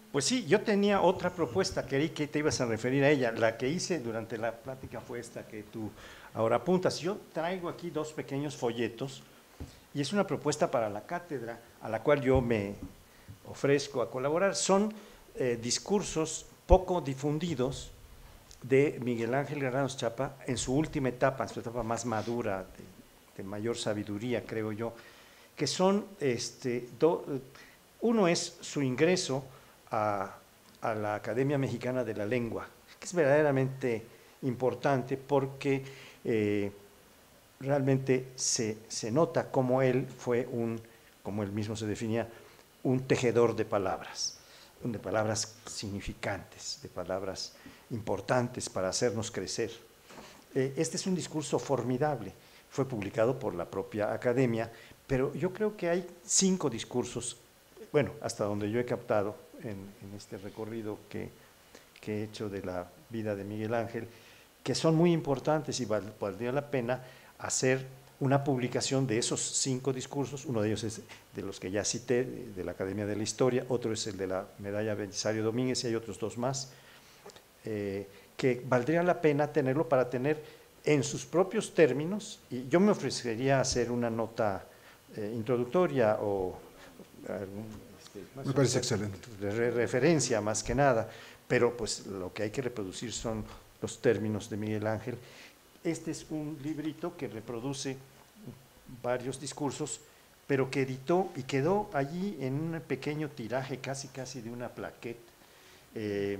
Pues sí, yo tenía otra propuesta, creí que te ibas a referir a ella. La que hice durante la plática fue esta que tú ahora apuntas. Yo traigo aquí dos pequeños folletos y es una propuesta para la cátedra a la cual yo me ofrezco a colaborar. Son eh, discursos poco difundidos de Miguel Ángel Granados Chapa en su última etapa, en su etapa más madura, de, de mayor sabiduría, creo yo, que son, este, do, uno es su ingreso A, a la Academia Mexicana de la Lengua, que es verdaderamente importante porque eh, realmente se, se nota cómo él fue un, como él mismo se definía, un tejedor de palabras, de palabras significantes, de palabras importantes para hacernos crecer. Eh, este es un discurso formidable, fue publicado por la propia Academia, pero yo creo que hay cinco discursos, bueno, hasta donde yo he captado, En, en este recorrido que, que he hecho de la vida de Miguel Ángel, que son muy importantes y val, valdría la pena hacer una publicación de esos cinco discursos. Uno de ellos es de los que ya cité, de la Academia de la Historia, otro es el de la Medalla Belisario Domínguez y hay otros dos más, eh, que valdría la pena tenerlo para tener en sus propios términos, y yo me ofrecería a hacer una nota eh, introductoria o algún Me parece excelente. De referencia más que nada, pero pues lo que hay que reproducir son los términos de Miguel Ángel. Este es un librito que reproduce varios discursos, pero que editó y quedó allí en un pequeño tiraje, casi casi de una plaqueta. Eh,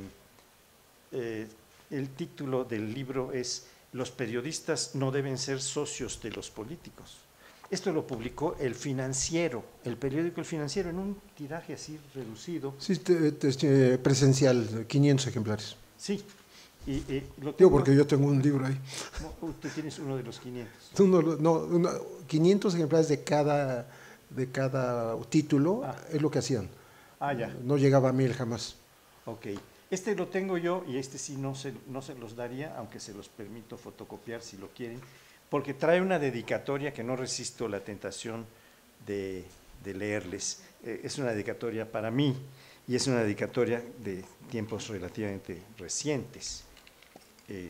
eh, el título del libro es "Los periodistas no deben ser socios de los políticos". Esto lo publicó El Financiero, el periódico El Financiero, en un tiraje así reducido. Sí, te, te, presencial, quinientos ejemplares. Sí. Y, y lo tengo, Digo, porque yo tengo un libro ahí. No, tú tienes uno de los quinientos. No, no, no, quinientos ejemplares de cada, de cada título, ah. es lo que hacían. Ah, ya. No llegaba a mil jamás. Ok. Este lo tengo yo y este sí no se, no se los daría, aunque se los permito fotocopiar si lo quieren, porque trae una dedicatoria que no resisto la tentación de, de leerles. Eh, es una dedicatoria para mí y es una dedicatoria de tiempos relativamente recientes. Eh,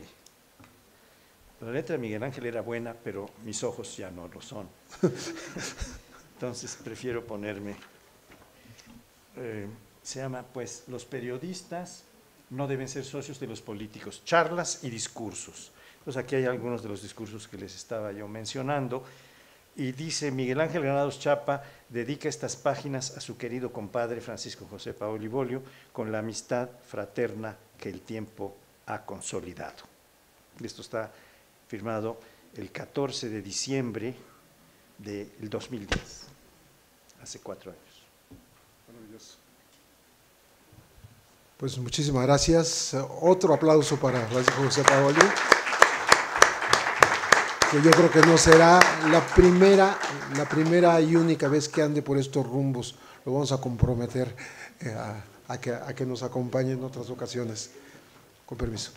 la letra de Miguel Ángel era buena, pero mis ojos ya no lo son. Entonces prefiero ponerme… Eh, se llama, pues, Los periodistas no deben ser socios de los políticos, charlas y discursos. Entonces aquí hay algunos de los discursos que les estaba yo mencionando, y dice: Miguel Ángel Granados Chapa dedica estas páginas a su querido compadre Francisco José Paoli Bolio, con la amistad fraterna que el tiempo ha consolidado. Esto está firmado el catorce de diciembre del dos mil diez, hace cuatro años. Maravilloso. Pues muchísimas gracias. Otro aplauso para Francisco José Paoli, que yo creo que no será la primera, la primera y única vez que ande por estos rumbos. Lo vamos a comprometer eh, a, a, que, a que nos acompañe en otras ocasiones. Con permiso.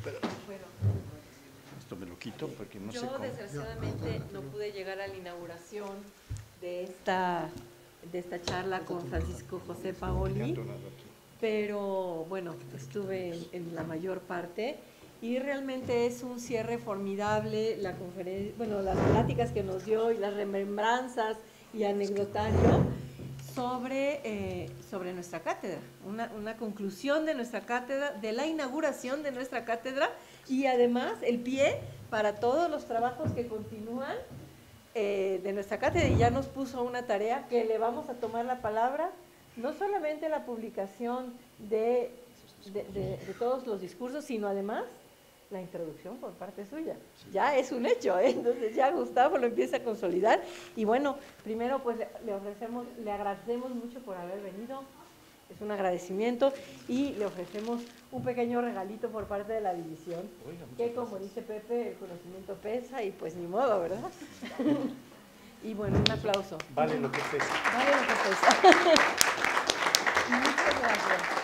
Esto me lo quito porque no yo, sé cómo. Yo desgraciadamente no pude llegar a la inauguración de esta, de esta charla con Francisco José Paoli, pero bueno, estuve en, en la mayor parte. Y realmente es un cierre formidable, la conferencia, bueno, las pláticas que nos dio y las remembranzas y anecdotario sobre, eh, sobre nuestra cátedra, una, una conclusión de nuestra cátedra, de la inauguración de nuestra cátedra, y además el pie para todos los trabajos que continúan eh, de nuestra cátedra. Y ya nos puso una tarea que le vamos a tomar la palabra, no solamente la publicación de, de, de, de todos los discursos, sino además la introducción por parte suya. Ya es un hecho, ¿eh? Entonces ya Gustavo lo empieza a consolidar. Y bueno, primero pues le ofrecemos, le agradecemos mucho por haber venido, es un agradecimiento, y le ofrecemos un pequeño regalito por parte de la división, que como dice Pepe, el conocimiento pesa y pues ni modo, ¿verdad? Y bueno, un aplauso. Vale lo que pesa. Vale lo que pesa. Muchas gracias.